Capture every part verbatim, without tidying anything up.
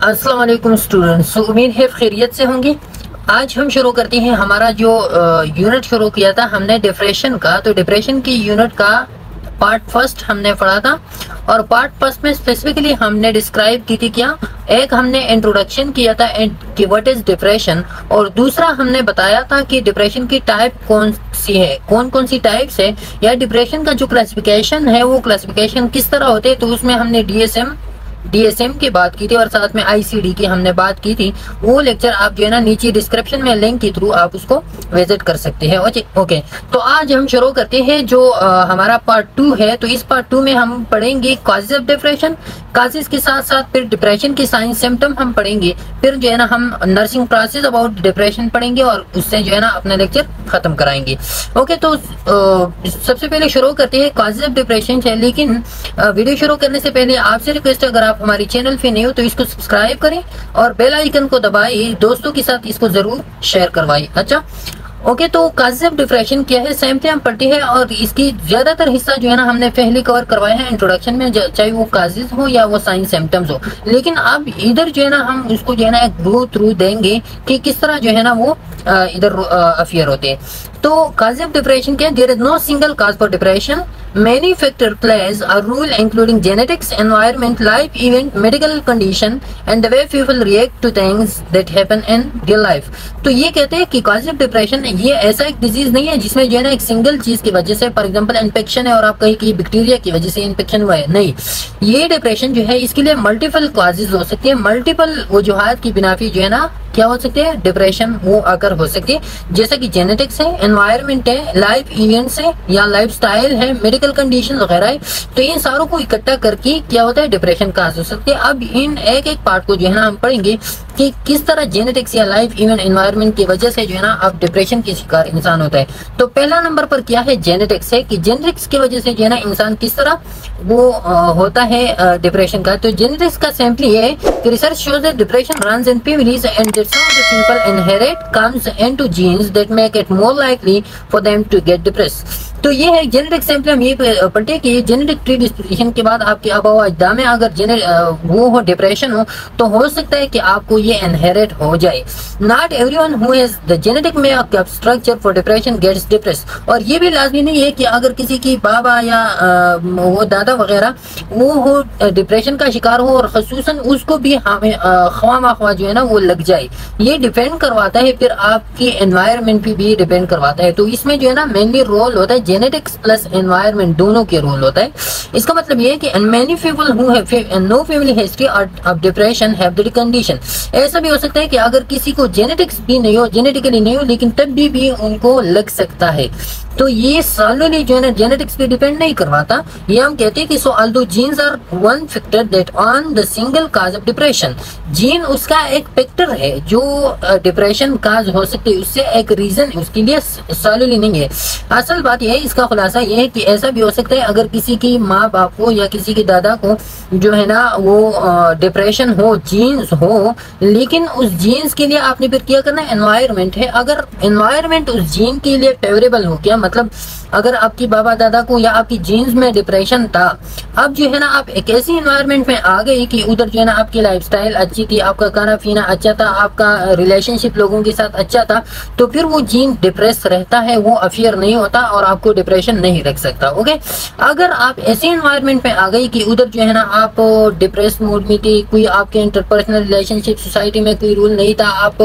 अस्सलाम वालेकुम स्टूडेंट्स, उम्मीद है खैरियत से होंगे। आज हम शुरू करते हैं हमारा जो यूनिट शुरू किया था हमने डिप्रेशन का। तो डिप्रेशन की यूनिट का पार्ट फर्स्ट हमने पढ़ा था और पार्ट फर्स्ट में स्पेसिफिकली हमने डिस्क्राइब की थी क्या, एक हमने इंट्रोडक्शन किया था कि व्हाट इज डिप्रेशन, और दूसरा हमने बताया था कि डिप्रेशन की टाइप कौन सी है, कौन कौन सी टाइप्स है, या डिप्रेशन का जो क्लासिफिकेशन है वो क्लासिफिकेशन किस तरह होते हैं। तो उसमें हमने डीएसएम डीएसएम की बात की थी और साथ में आईसीडी की हमने बात की थी। वो लेक्चर आप जो है ना नीचे डिस्क्रिप्शन में लिंक के थ्रू आप उसको विजिट कर सकते हैं। ओके, तो आज हम शुरू करते हैं जो आ, हमारा पार्ट टू है। तो इस पार्ट टू में हम पढ़ेंगे कॉजेज ऑफ डिप्रेशन, कॉजेज के साथ साथ फिर डिप्रेशन के साइन सिम्टम हम पढ़ेंगे, फिर जो है ना हम नर्सिंग प्रोसेस अबाउट डिप्रेशन पढ़ेंगे और उससे जो है ना अपना लेक्चर खत्म कराएंगे। ओके, तो आ, सबसे पहले शुरू करते हैं कॉजेज ऑफ डिप्रेशन से। लेकिन आ, वीडियो शुरू करने से पहले आपसे रिक्वेस्ट है, अगर आप हमारी चैनल पे नहीं हो तो इसको सब्सक्राइब करें और बेल आइकन को दबाइए, दोस्तों के साथ इसको जरूर शेयर करवाइए। अच्छा, ओके, तो कॉजेज ऑफ डिप्रेशन क्या है, सेम टाइम पढ़ते हैं और इसकी ज्यादातर हिस्सा जो है ना हमने पहले कवर करवाया है इंट्रोडक्शन में, चाहे वो कॉजेज हो या वो साइन सिम्टम्स हो। लेकिन अब इधर जो है ना हम उसको जो है ना एक गो थ्रू देंगे कि किस तरह जो है ना वो इधर अफेयर होते हैं। तो कॉजेज ऑफ डिप्रेशन क्या है, there is no single cause for depression, many factors plays a role including genetics, environment, life event, medical condition and the way people react to things that happen in real life। तो ये कहते हैं कि cause of depression ये ऐसा एक disease नहीं है जिसमें जो है ना एक सिंगल चीज की वजह से, फॉर एग्जांपल इन्फेक्शन है और आप कहीं की बैक्टीरिया की वजह से इन्फेक्शन हुआ है, नहीं। ये डिप्रेशन जो है इसके लिए मल्टीपल कॉजेज हो सकती है, मल्टीपल वजूहात की बिना पे जो है ना क्या हो सकते हैं, डिप्रेशन वो आकर हो सकती है। जैसे कि जेनेटिक्स है, एनवायरनमेंट है, लाइफ इवेंट्स है या लाइफ स्टाइल है, मेडिकल कंडीशन वगैरह है। तो इन सारों को इकट्ठा करके क्या होता है, डिप्रेशन का हो सकती है। अब इन एक एक पार्ट को जो है ना हम पढ़ेंगे कि किस तरह जेनेटिक्स या लाइफ इवेंट एनवायरनमेंट की वजह से जो है ना अब डिप्रेशन के शिकार इंसान होता है। तो पहला नंबर पर क्या है, जेनेटिक्स है कि जेनेटिक्स की वजह से जो है ना इंसान किस तरह वो आ, होता है डिप्रेशन का। तो जेनेटिक्स का सैंपल ये है कि research shows that depression runs in families and that some of the people inherit comes into genes that make it more likely for them to get depressed। तो ये है जेनेटिक सैंपल। हम ये पढ़ते कि जेनेटिक प्रीडिस्पोजिशन के बाद आपके आबा अजदा में अगर जेनेटिक वो हो डिप्रेशन हो तो हो सकता है कि आपको ये इनहेरिट हो जाए। Not everyone who has the genetic makeup structure for depression gets depressed. और ये भी लाजमी नहीं है कि अगर किसी की बाबा या आ, वो दादा वगैरह वो हो डिप्रेशन का शिकार हो और खसूसन उसको भी हमें ख्वामा ख्वा जो है ना वो लग जाए। ये डिपेंड करवाता है फिर आपकी एनवायरनमेंट पे भी डिपेंड करवाता है। तो इसमें जो है ना मेनली रोल होता है जेनेटिक्स प्लस एनवायरनमेंट, दोनों के रोल होता है। इसका मतलब ये है कि many people who have no family history of depression have the condition. ऐसा भी हो सकता है कि अगर किसी को जेनेटिक्स भी नहीं हो, जेनेटिकली नहीं हो, लेकिन तब भी, भी उनको लग सकता है। तो ये सॉलिडली जो है ना जेनेटिक्स पे डिपेंड नहीं करवाता। ये हम कहते हैं कि so although genes are one factor that on the single cause of depression. Gene उसका एक फैक्टर है जो डिप्रेशन काज हो सकते है, उससे एक रीजन उसके लिए सॉलिडली नहीं है। असल बात यह है, इसका खुलासा यह है कि ऐसा भी हो सकता है अगर किसी की माँ बाप को या किसी के दादा को जो है ना वो डिप्रेशन हो, जीन्स हो, लेकिन उस जीन्स के लिए आपने फिर क्या करना है, एनवायरनमेंट है। अगर एनवायरनमेंट उस जीन के लिए फेवरेबल हो, क्या मतलब अगर आपकी बाबा दादा को या आपकी जीन्स में डिप्रेशन था, अब जो है ना आप एक ऐसी एनवायरनमेंट में आ गए कि उधर जो है ना आपकी लाइफस्टाइल अच्छी थी, आपका खाना पीना अच्छा था, आपका रिलेशनशिप लोगों के साथ अच्छा था, तो फिर वो जीन डिप्रेस रहता है, वो अफेयर नहीं होता और आपको डिप्रेशन नहीं रख सकता। ओके, अगर आप ऐसी एनवायरनमेंट में आ गई कि उधर जो है ना आप डिप्रेस मूड में थी, कोई आपके इंटरपर्सनल रिलेशनशिप सोसाइटी में कोई रूल नहीं था, आप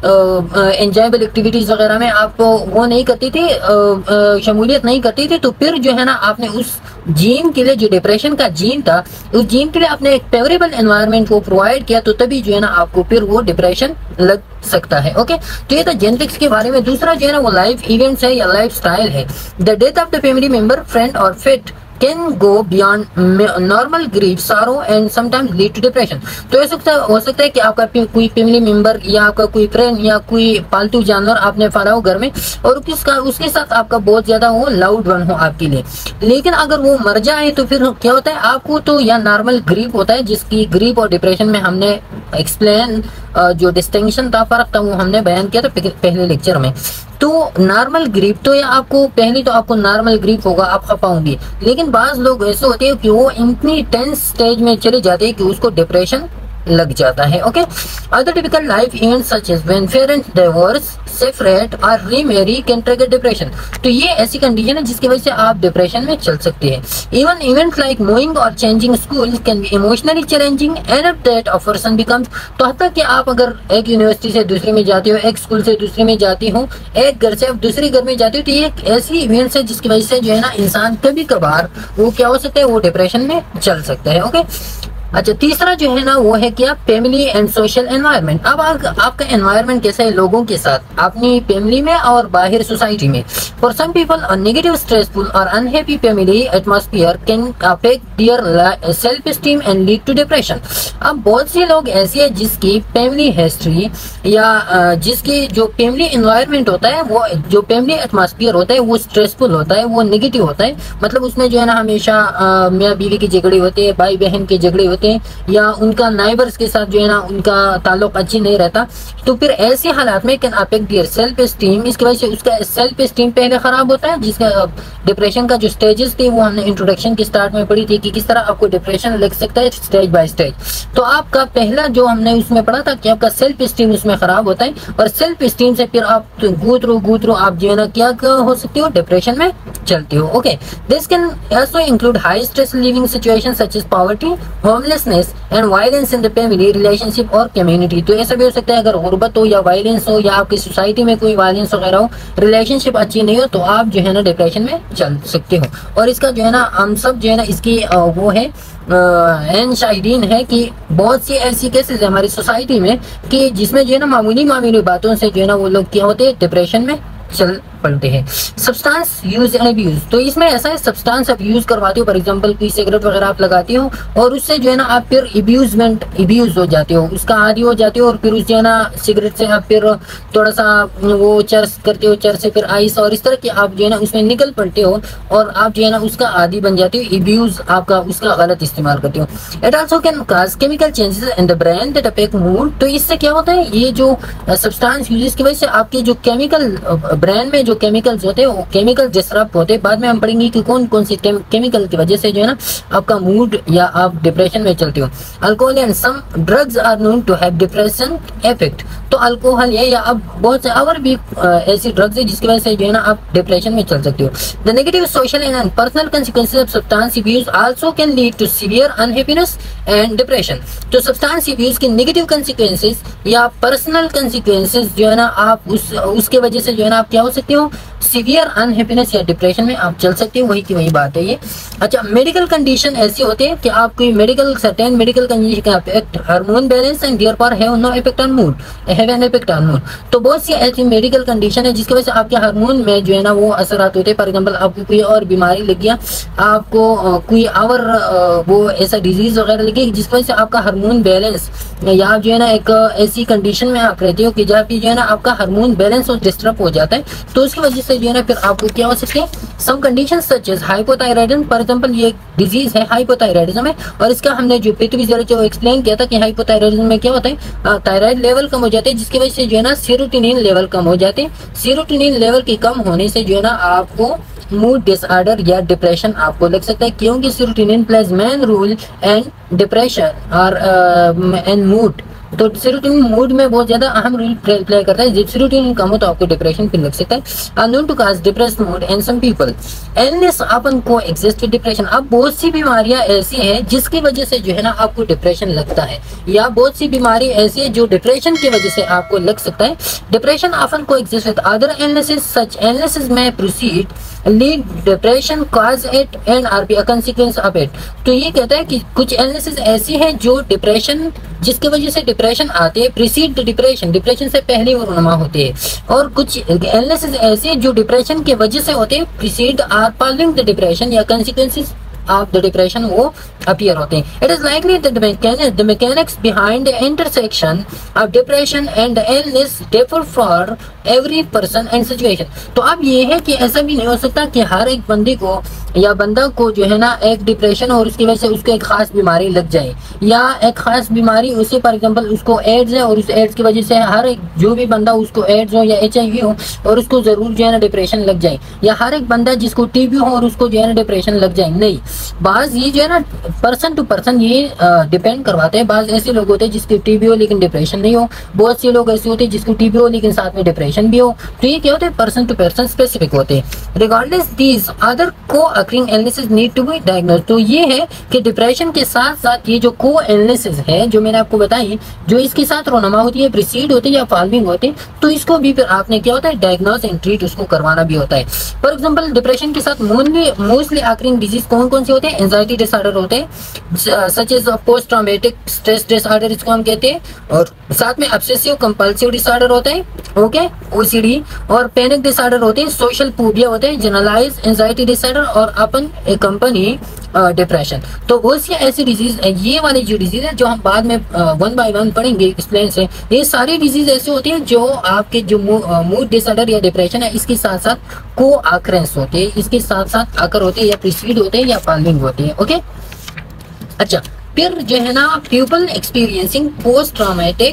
एंजॉयबल एक्टिविटीज वगैरह में आप वो नहीं करती थी, शमूलियत नहीं करती थी, तो फिर जो है ना आपने उस जीन के लिए, जो डिप्रेशन का जीन था, उस जीन के लिए आपने एक फेवरेबल एनवायरनमेंट को प्रोवाइड किया, तो तभी जो है ना आपको फिर वो डिप्रेशन लग सकता है। ओके, तो ये था जेनेटिक्स के बारे में। दूसरा जो है ना वो लाइफ इवेंट्स है या लाइफ स्टाइल है। The death of the family member, friend और fate can go beyond normal grief, sorrow and sometimes lead to depression। तो ऐसा हो सकता है कि आपका कोई फैमिली मेंबर या आपका कोई फ्रेंड या कोई पालतू जानवर आपने पाला हो घर में और किसका उसके साथ आपका बहुत ज्यादा वो लाउड वन हो आपके लिए, लेकिन अगर वो मर जाए तो फिर क्या होता है, आपको तो या नॉर्मल ग्रीफ होता है, जिसकी ग्रीफ और डिप्रेशन में हमने एक्सप्लेन जो डिस्टिंक्शन था, फर्क था, वो हमने बयान किया था पहले लेक्चर में। तो नॉर्मल ग्रीफ तो या आपको पहले तो आपको नॉर्मल ग्रीफ होगा, आप खफा होंगे, लेकिन बाज लोग ऐसे होते हैं कि वो इतनी टेंस स्टेज में चले जाते हैं कि उसको डिप्रेशन लग जाता है। Okay, other typical life events such as when parents divorce, separate और रीमैरी कैन ट्रिगर डिप्रेशन। तो ये ऐसी कंडीशन है जिसकी वजह से आप डिप्रेशन में चल सकते हैं। इवन इवेंट्स लाइक मूविंग और changing school can be emotionally challenging and if that a person becomes, तो हत्ता कि आप अगर एक यूनिवर्सिटी से दूसरी में जाते हो, एक स्कूल से दूसरी में जाती हो, एक घर से आप दूसरे घर में जाते हो, तो ये एक ऐसी इवेंट्स है जिसकी वजह से जो है ना इंसान कभी कभार वो क्या हो सकता है, वो डिप्रेशन में चल सकता है। ओके, अच्छा, तीसरा जो है ना वो है क्या, फैमिली एंड सोशल एनवायरनमेंट। अब आप, आपका एनवायरनमेंट कैसा है लोगों के साथ, अपनी फैमिली में और बाहर सोसाइटी में। For some people a negative, stressful और unhappy family atmosphere can affect their self esteem and lead to depression. अब बहुत से लोग ऐसे हैं जिसकी फैमिली हिस्ट्री या जिसकी जो फैमिली एनवायरनमेंट होता है, वो जो फैमिली एटमॉस्फेयर होता है वो स्ट्रेसफुल होता है, वो नेगेटिव होता है। मतलब उसमें जो है ना हमेशा मियाँ बीवी की झगड़े होते हैं, भाई बहन के झगड़े होते हैं, या उनका नाइबर्स के साथ जो है ना उनका ताल्लुक अच्छी नहीं रहता। तो फिर ऐसे हालात में can affect their self esteem, इसकी वजह से उसका सेल्फ एस्टीम पहले खराब होता है। जिसका डिप्रेशन का जो स्टेजेस थे वो हमने इंट्रोडक्शन के स्टार्ट में पढ़ी थी कि किस तरह आपको डिप्रेशन लग सकता है स्टेज बाय स्टेज। तो आपका पहला जो हमने उसमें पढ़ा था कि आपका सेल्फ एस्टीम उसमें खराब होता है, और सेल्फ एस्टीम से फिर आप गो थ्रू गो थ्रू आप जो है ना क्या हो सकते हो, डिप्रेशन में चलते हो। Okay, this can also include high stress living situation such as poverty, homelessness and violence in the family, relationship और कम्युनिटी। तो ऐसा भी हो सकता है अगर गुर्बत हो या वायलेंस हो या आपकी सोसाइटी में कोई वायलेंस वगैरह हो, रिलेशनशिप अच्छी नहीं हो, तो आप जो है ना डिप्रेशन में चल सकते हो। और इसका जो है ना हम सब जो है ना इसकी वो है एन शाहिदीन है कि बहुत सी ऐसी केसेस है हमारी सोसाइटी में कि जिसमें जो है ना मामूली मामूली बातों से जो है ना वो लोग क्या होते हैं, डिप्रेशन में चल पड़ते हैं। सब्सटेंस यूज एंड अब्यूज, तो इसमें ऐसा है सब्सटेंस आप यूज करवाते हो, फॉर एग्जांपल कोई सिगरेट वगैरह आप लगाते हो और उससे जो है ना आप फिर अब्यूजमेंट अब्यूज हो जाते हो, उसका आदी हो जाते हो, और फिर उस जो है ना सिगरेट से आप फिर थोड़ा सा वो चर्स करते हो, चर्स से फिर आइस और इस तरह के आप जो है ना उसमें निकल पड़ते हो और आप जो है ना उसका आदी बन जाते हो, अब्यूज आपका उसका गलत इस्तेमाल करते हो। It also can cause chemical changes in the brain that affect mood. तो इससे क्या होता है, ये जो सब्सटेंस यूजेस की वजह से आपके जो केमिकल ब्रेन में जो केमिकल्स होते हैं वो केमिकल डिस्टर्ब होते हैं। बाद में हम पढ़ेंगे कि कौन कौन से केमिकल की वजह से जो है ना आपका मूड या आप डिप्रेशन में चलते हो। Alcohol and some drugs are known to have depression effect. तो अल्कोहल है या अब बहुत से और भी ऐसी ड्रग्स है जिसकी वजह से जो है ना आप डिप्रेशन में चल सकते हो। The negative social and personal consequences of substance abuse also can lead to severe unhappiness and depression. तो सब्सटेंस अब्यूज के नेगेटिव कंसिक्वेंसेस या पर्सनल कंसिक्वेंसेस जो है ना आप उस उसके वजह से जो है ना आप क्या हो सकते हो, सीवियर अनहैप्पीनेस या डिप्रेशन में आप चल सकते हो। वही की वही बात है ये। अच्छा, मेडिकल कंडीशन ऐसी होती है कि आप कोई मेडिकल सर्टेन मेडिकल कंडीशन का effect hormone balance and therefore have no effect on mood, have an effect on mood. तो बहुत सी ऐसी मेडिकल कंडीशन है जिसकी वजह से आपके हार्मोन में जो है ना वो असरात होते हैं। फॉर एग्जांपल आपको कोई और बीमारी लग गया, आपको कोई और वो ऐसा डिजीज वगैरह लगी जिसकी वजह से आपका हार्मोन बैलेंस या जो है ना एक ऐसी कंडीशन में आप रहते हो कि जहाँ पे जो है ना आपका हार्मोन बैलेंस डिस्टर्ब हो जाता है। तो उसकी वजह से जो है ना फिर आपको क्या हो सकते हैं, some condition such as hypothyroidism. For example ये डिजीज है हाइपोथायराइडिज्म है, और इसका हमने जो पृथ्वी जो एक्सप्लेन किया था कि हाइपोथायराइडिज्म में क्या होता है, थायराइड लेवल कम हो जाते हैं जिसकी वजह से जो है ना सेरोटोनिन लेवल कम हो जाते हैं। सेरोटोनिन लेवल के कम होने से जो है ना आपको मूड डिसऑर्डर या डिप्रेशन आपको लग सकता है, क्योंकि serotonin plays main role and depression और एंड मूड। तो सेरोटोनिन मूड में बहुत ज्यादा अहम रोल प्ले करता है। जब सेरोटोनिन कम हो तो आपको डिप्रेशन फिर लग सकता है। Unknown to cause depressed mood and some people illness often coexist with depression. अब बहुत सी बीमारियां ऐसी हैं जिसकी वजह से जो है ना आपको डिप्रेशन लगता है, या बहुत सी बीमारी ऐसी है जो डिप्रेशन की वजह से आपको लग सकता है। Depression often coexist with other illnesses. Such illnesses may proceed, lead depression, cause it and are be a consequence of it. तो ये कहता है कि कुछ illnesses ऐसी हैं जो डिप्रेशन जिसकी वजह से डिप्रेशन आते हैं, प्रीसीड डिप्रेशन, डिप्रेशन से पहले वो रुनुमा होते हैं, और कुछ illnesses ऐसे जो डिप्रेशन की वजह से होते हैं, precede or following the depression या consequences of the depression वो appear होते हैं। It is likely that the mechanics, the mechanics behind the intersection of depression and the illness differ for every person and situation. तो अब ये है कि ऐसा भी नहीं हो सकता कि हर एक बंदे को या बंदा को जो है ना एक डिप्रेशन और उसकी वजह से उसको एक खास बीमारी लग जाए, या एक खास बीमारी उसे फॉर एग्जांपल उसको एड्स है और उस एड्स की वजह से हर एक जो भी बंदा उसको एड्स हो या एच आई वी हो और उसको जरूर जो है ना डिप्रेशन लग जाए, या हर एक बंदा जिसको टी बी हो और उसको जो है ना डिप्रेशन लग जाए। नहीं, बाज ये जो है ना पर्सन टू पर्सन ये डिपेंड करवाते हैं। बाज ऐसे लोग होते हैं जिसके टीबी हो लेकिन डिप्रेशन नहीं हो, बहुत से लोग ऐसे होते हैं जिसको टीबी हो लेकिन साथ में डिप्रेशन भी हो। तो ये क्या होते हैं, पर्सन टू पर्सन स्पेसिफिक होते हैं। Regardless these other co-occurring illnesses need to be diagnose. तो ये है कि डिप्रेशन के साथ साथ ये जो को इलनेसेस है जो मैंने आपको बताई, जो इसके साथ रोनमा होती है, प्रीसीड होती है या फॉलोइंग होते हैं, तो इसको भी फिर आपने क्या होता है डायग्नोज एंड ट्रीट उसको करवाना भी होता है। फॉर एग्जांपल डिप्रेशन के साथ मोस्टली मोस्टली अकरिंग डिजीज कौन कौन से होते हैं, एंजाइटी डिसऑर्डर होते हैं, such as post traumatic stress disorder इसको हम कहते हैं, और साथ में ऑब्सेसिव कंपल्सिव डिसऑर्डर होता है, ओके ओसीडी, और पैनिक डिसऑर्डर होते हैं, सोशल फोबिया होते हैं, जनरलाइज एंजाइटी डिसऑर्डर और अपन ए कंपनी डिप्रेशन। तो वो सी ऐसी डिजीज, ये वाली जो डिजीज है जो हम बाद में वन बाय वन पढ़ेंगे एक्सप्लेन से, ये सारी डिजीज ऐसे होती है जो आपके जो मूड डिसऑर्डर या डिप्रेशन है इसके साथ साथ को अकरेंस होते हैं, इसके साथ साथ आकर होते हैं या प्रीसीड होते हैं या फॉलोइंग होते हैं, ओके। अच्छा, फिर जो है ना people experiencing post traumatic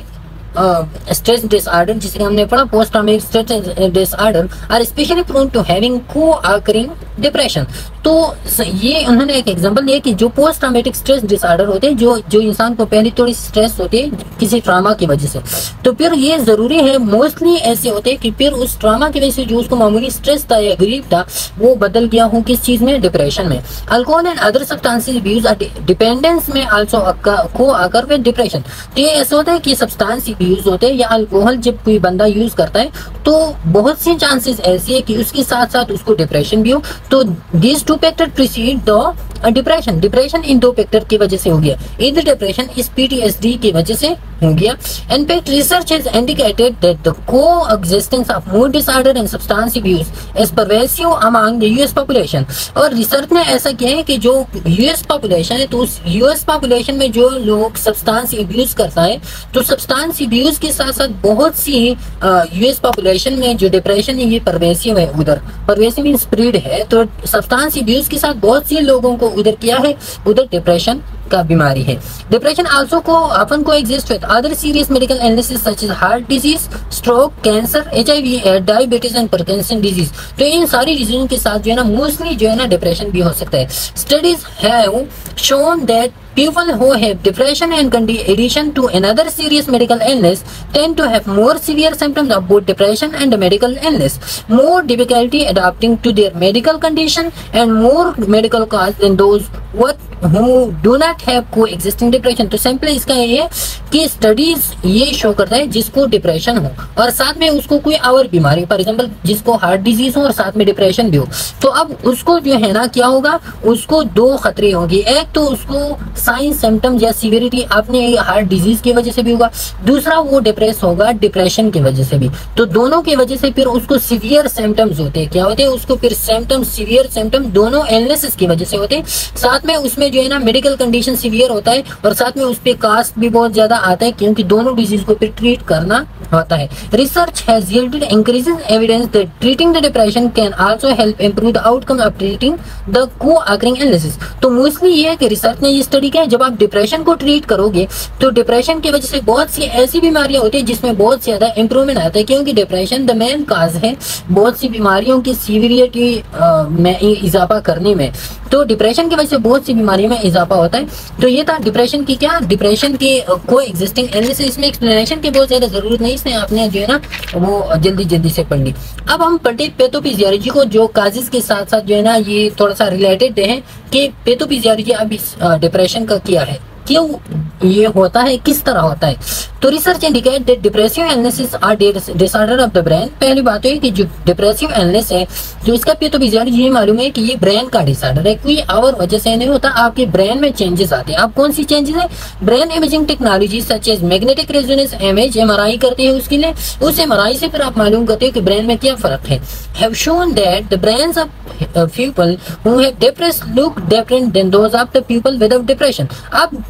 stress disorder, जिसे हमने पढ़ा post traumatic stress disorder are especially prone to having co-occurring depression. तो ये उन्होंने एक एग्जांपल दिया कि जो पोस्ट ट्रॉमेटिक स्ट्रेस डिसऑर्डर होते हैं, जो जो इंसान को पहले थोड़ी स्ट्रेस होती है किसी ट्रामा की वजह से, तो फिर ये जरूरी है मोस्टली ऐसे होते हैं कि फिर उस ट्रामा की वजह से जो उसको मामूली स्ट्रेस था या ग्रीफ था वो बदल गया हो किस चीज में, डिप्रेशन में। Alcohol and other substances use dependence में also co-occur with depression. तो ये ऐसा होता है कि सब्सटेंस यूज होते हैं या अल्कोहल जब कोई बंदा यूज करता है तो बहुत सी चांसेस ऐसी है कि उसके साथ साथ उसको डिप्रेशन भी हो। तो this two factor precede the depression. Depression इन दो फैक्टर की वजह से हो गया, इधर डिप्रेशन इस पीटीएसडी की वजह से हो गया। In fact, research has indicated that the coexistence of mood disorder and substance abuse is pervasive among the U S population। और रिसर्च ने ऐसा किया है कि जो यूएस पॉपुलेशन है, तो उस यूएस पॉपुलेशन में जो लोग सब्सटेंस अब्यूज करता है, तो सब्सटेंस अब्यूज के साथ साथ बहुत सी यूएस पॉपुलेशन में जो डिप्रेशन है ये परवेसिव है, उधर परवेसिव मीन स्प्रेड है। तो सब्सटेंस अब्यूज के साथ बहुत सी लोगों को उधर किया है, उधर डिप्रेशन का बीमारी है। डिप्रेशन आल्सो को अपन coexist with other serious medical illnesses such as heart disease, stroke, cancer, HIV, diabetes and Parkinson disease. तो इन सारी डिजीजों के साथ जो है ना मोस्टली जो है ना डिप्रेशन भी हो सकता है। Studies have shown that people who have depression and in addition to another serious medical illness tend to have more severe symptoms of both depression and medical illness, more difficulty adapting to their medical condition and more medical costs than those what who do not have coexisting depression। तो simply इसका ये है कि studies ये show करता है जिसको depression हो और साथ में उसको कोई और बीमारी, फॉर एग्जांपल जिसको हार्ट डिजीज हो और साथ में डिप्रेशन भी हो, तो अब उसको जो है ना क्या होगा, उसको दो खतरे होंगे। एक तो उसको साइंस सिम्टम्स या सीवियरिटी अपने हार्ट डिजीज की वजह से भी होगा, दूसरा वो डिप्रेस होगा डिप्रेशन की वजह से भी। तो दोनों की वजह से फिर उसको सीवियर सिम्टम्स होते हैं। क्या होते हैं उसको फिर सिम्टम्स, सीवियर सिम्टम्स दोनों इलनेसेस की वजह से होते हैं। साथ में उसमें जो है ना मेडिकल कंडीशन सीवियर होता है और साथ में उस पे कास्ट भी बहुत ज्यादा आता है क्योंकि दोनों डिजीज को फिर ट्रीट करना होता है। Research has yielded increasing evidence that treating the depression can also help improve the outcome of treating the co-occurring illnesses. तो मोस्टली ये है कि रिसर्च ने ये स्टडी किया है, जब आप डिप्रेशन को ट्रीट करोगे तो डिप्रेशन की वजह से बहुत सी ऐसी बीमारियां होती है जिसमें बहुत ज्यादा इंप्रूवमेंट आता है, क्योंकि डिप्रेशन द मेन काज है बहुत सी बीमारियों की सीवियरिटी में इजाफा करने में। तो डिप्रेशन की वजह से बहुत सी बीमारियों में इजाफा होता है। तो ये था डिप्रेशन की क्या, डिप्रेशन की को एग्जिस्टिंग इलनेस। इसमें एक्सप्लेनेशन की बहुत ज्यादा जरूरत नहीं, इसमें आपने जो है ना वो जल्दी जल्दी से पढ़ ली। अब हम पढ़ते पैथोफिजियोलॉजी को, जो काजेस के साथ साथ जो है ना ये थोड़ा सा रिलेटेड है कि पैथोफिजियोलॉजी अब इस डिप्रेशन का क्या है, क्यों ये होता है, किस तरह होता है। तो research indicate that depressive illnesses are disorder of the brain. पहली बात है कि जो डिप्रेसिव इलनेस है जो इसका पैथोफिजियोलॉजी ये मालूम है कि ये ब्रेन का डिसऑर्डर है, कोई और वजह से नहीं होता, आपके ब्रेन में चेंजेस आते हैं। अब कौन सी चेंजेस है, brain imaging technology such as magnetic resonance image MRI करते हैं उसके लिए, उस एमआरआई से फिर आप मालूम करते हो कि ब्रेन में क्या फर्क है। Have shown that the brains of people who have depressed look different than those of the people without depression. अब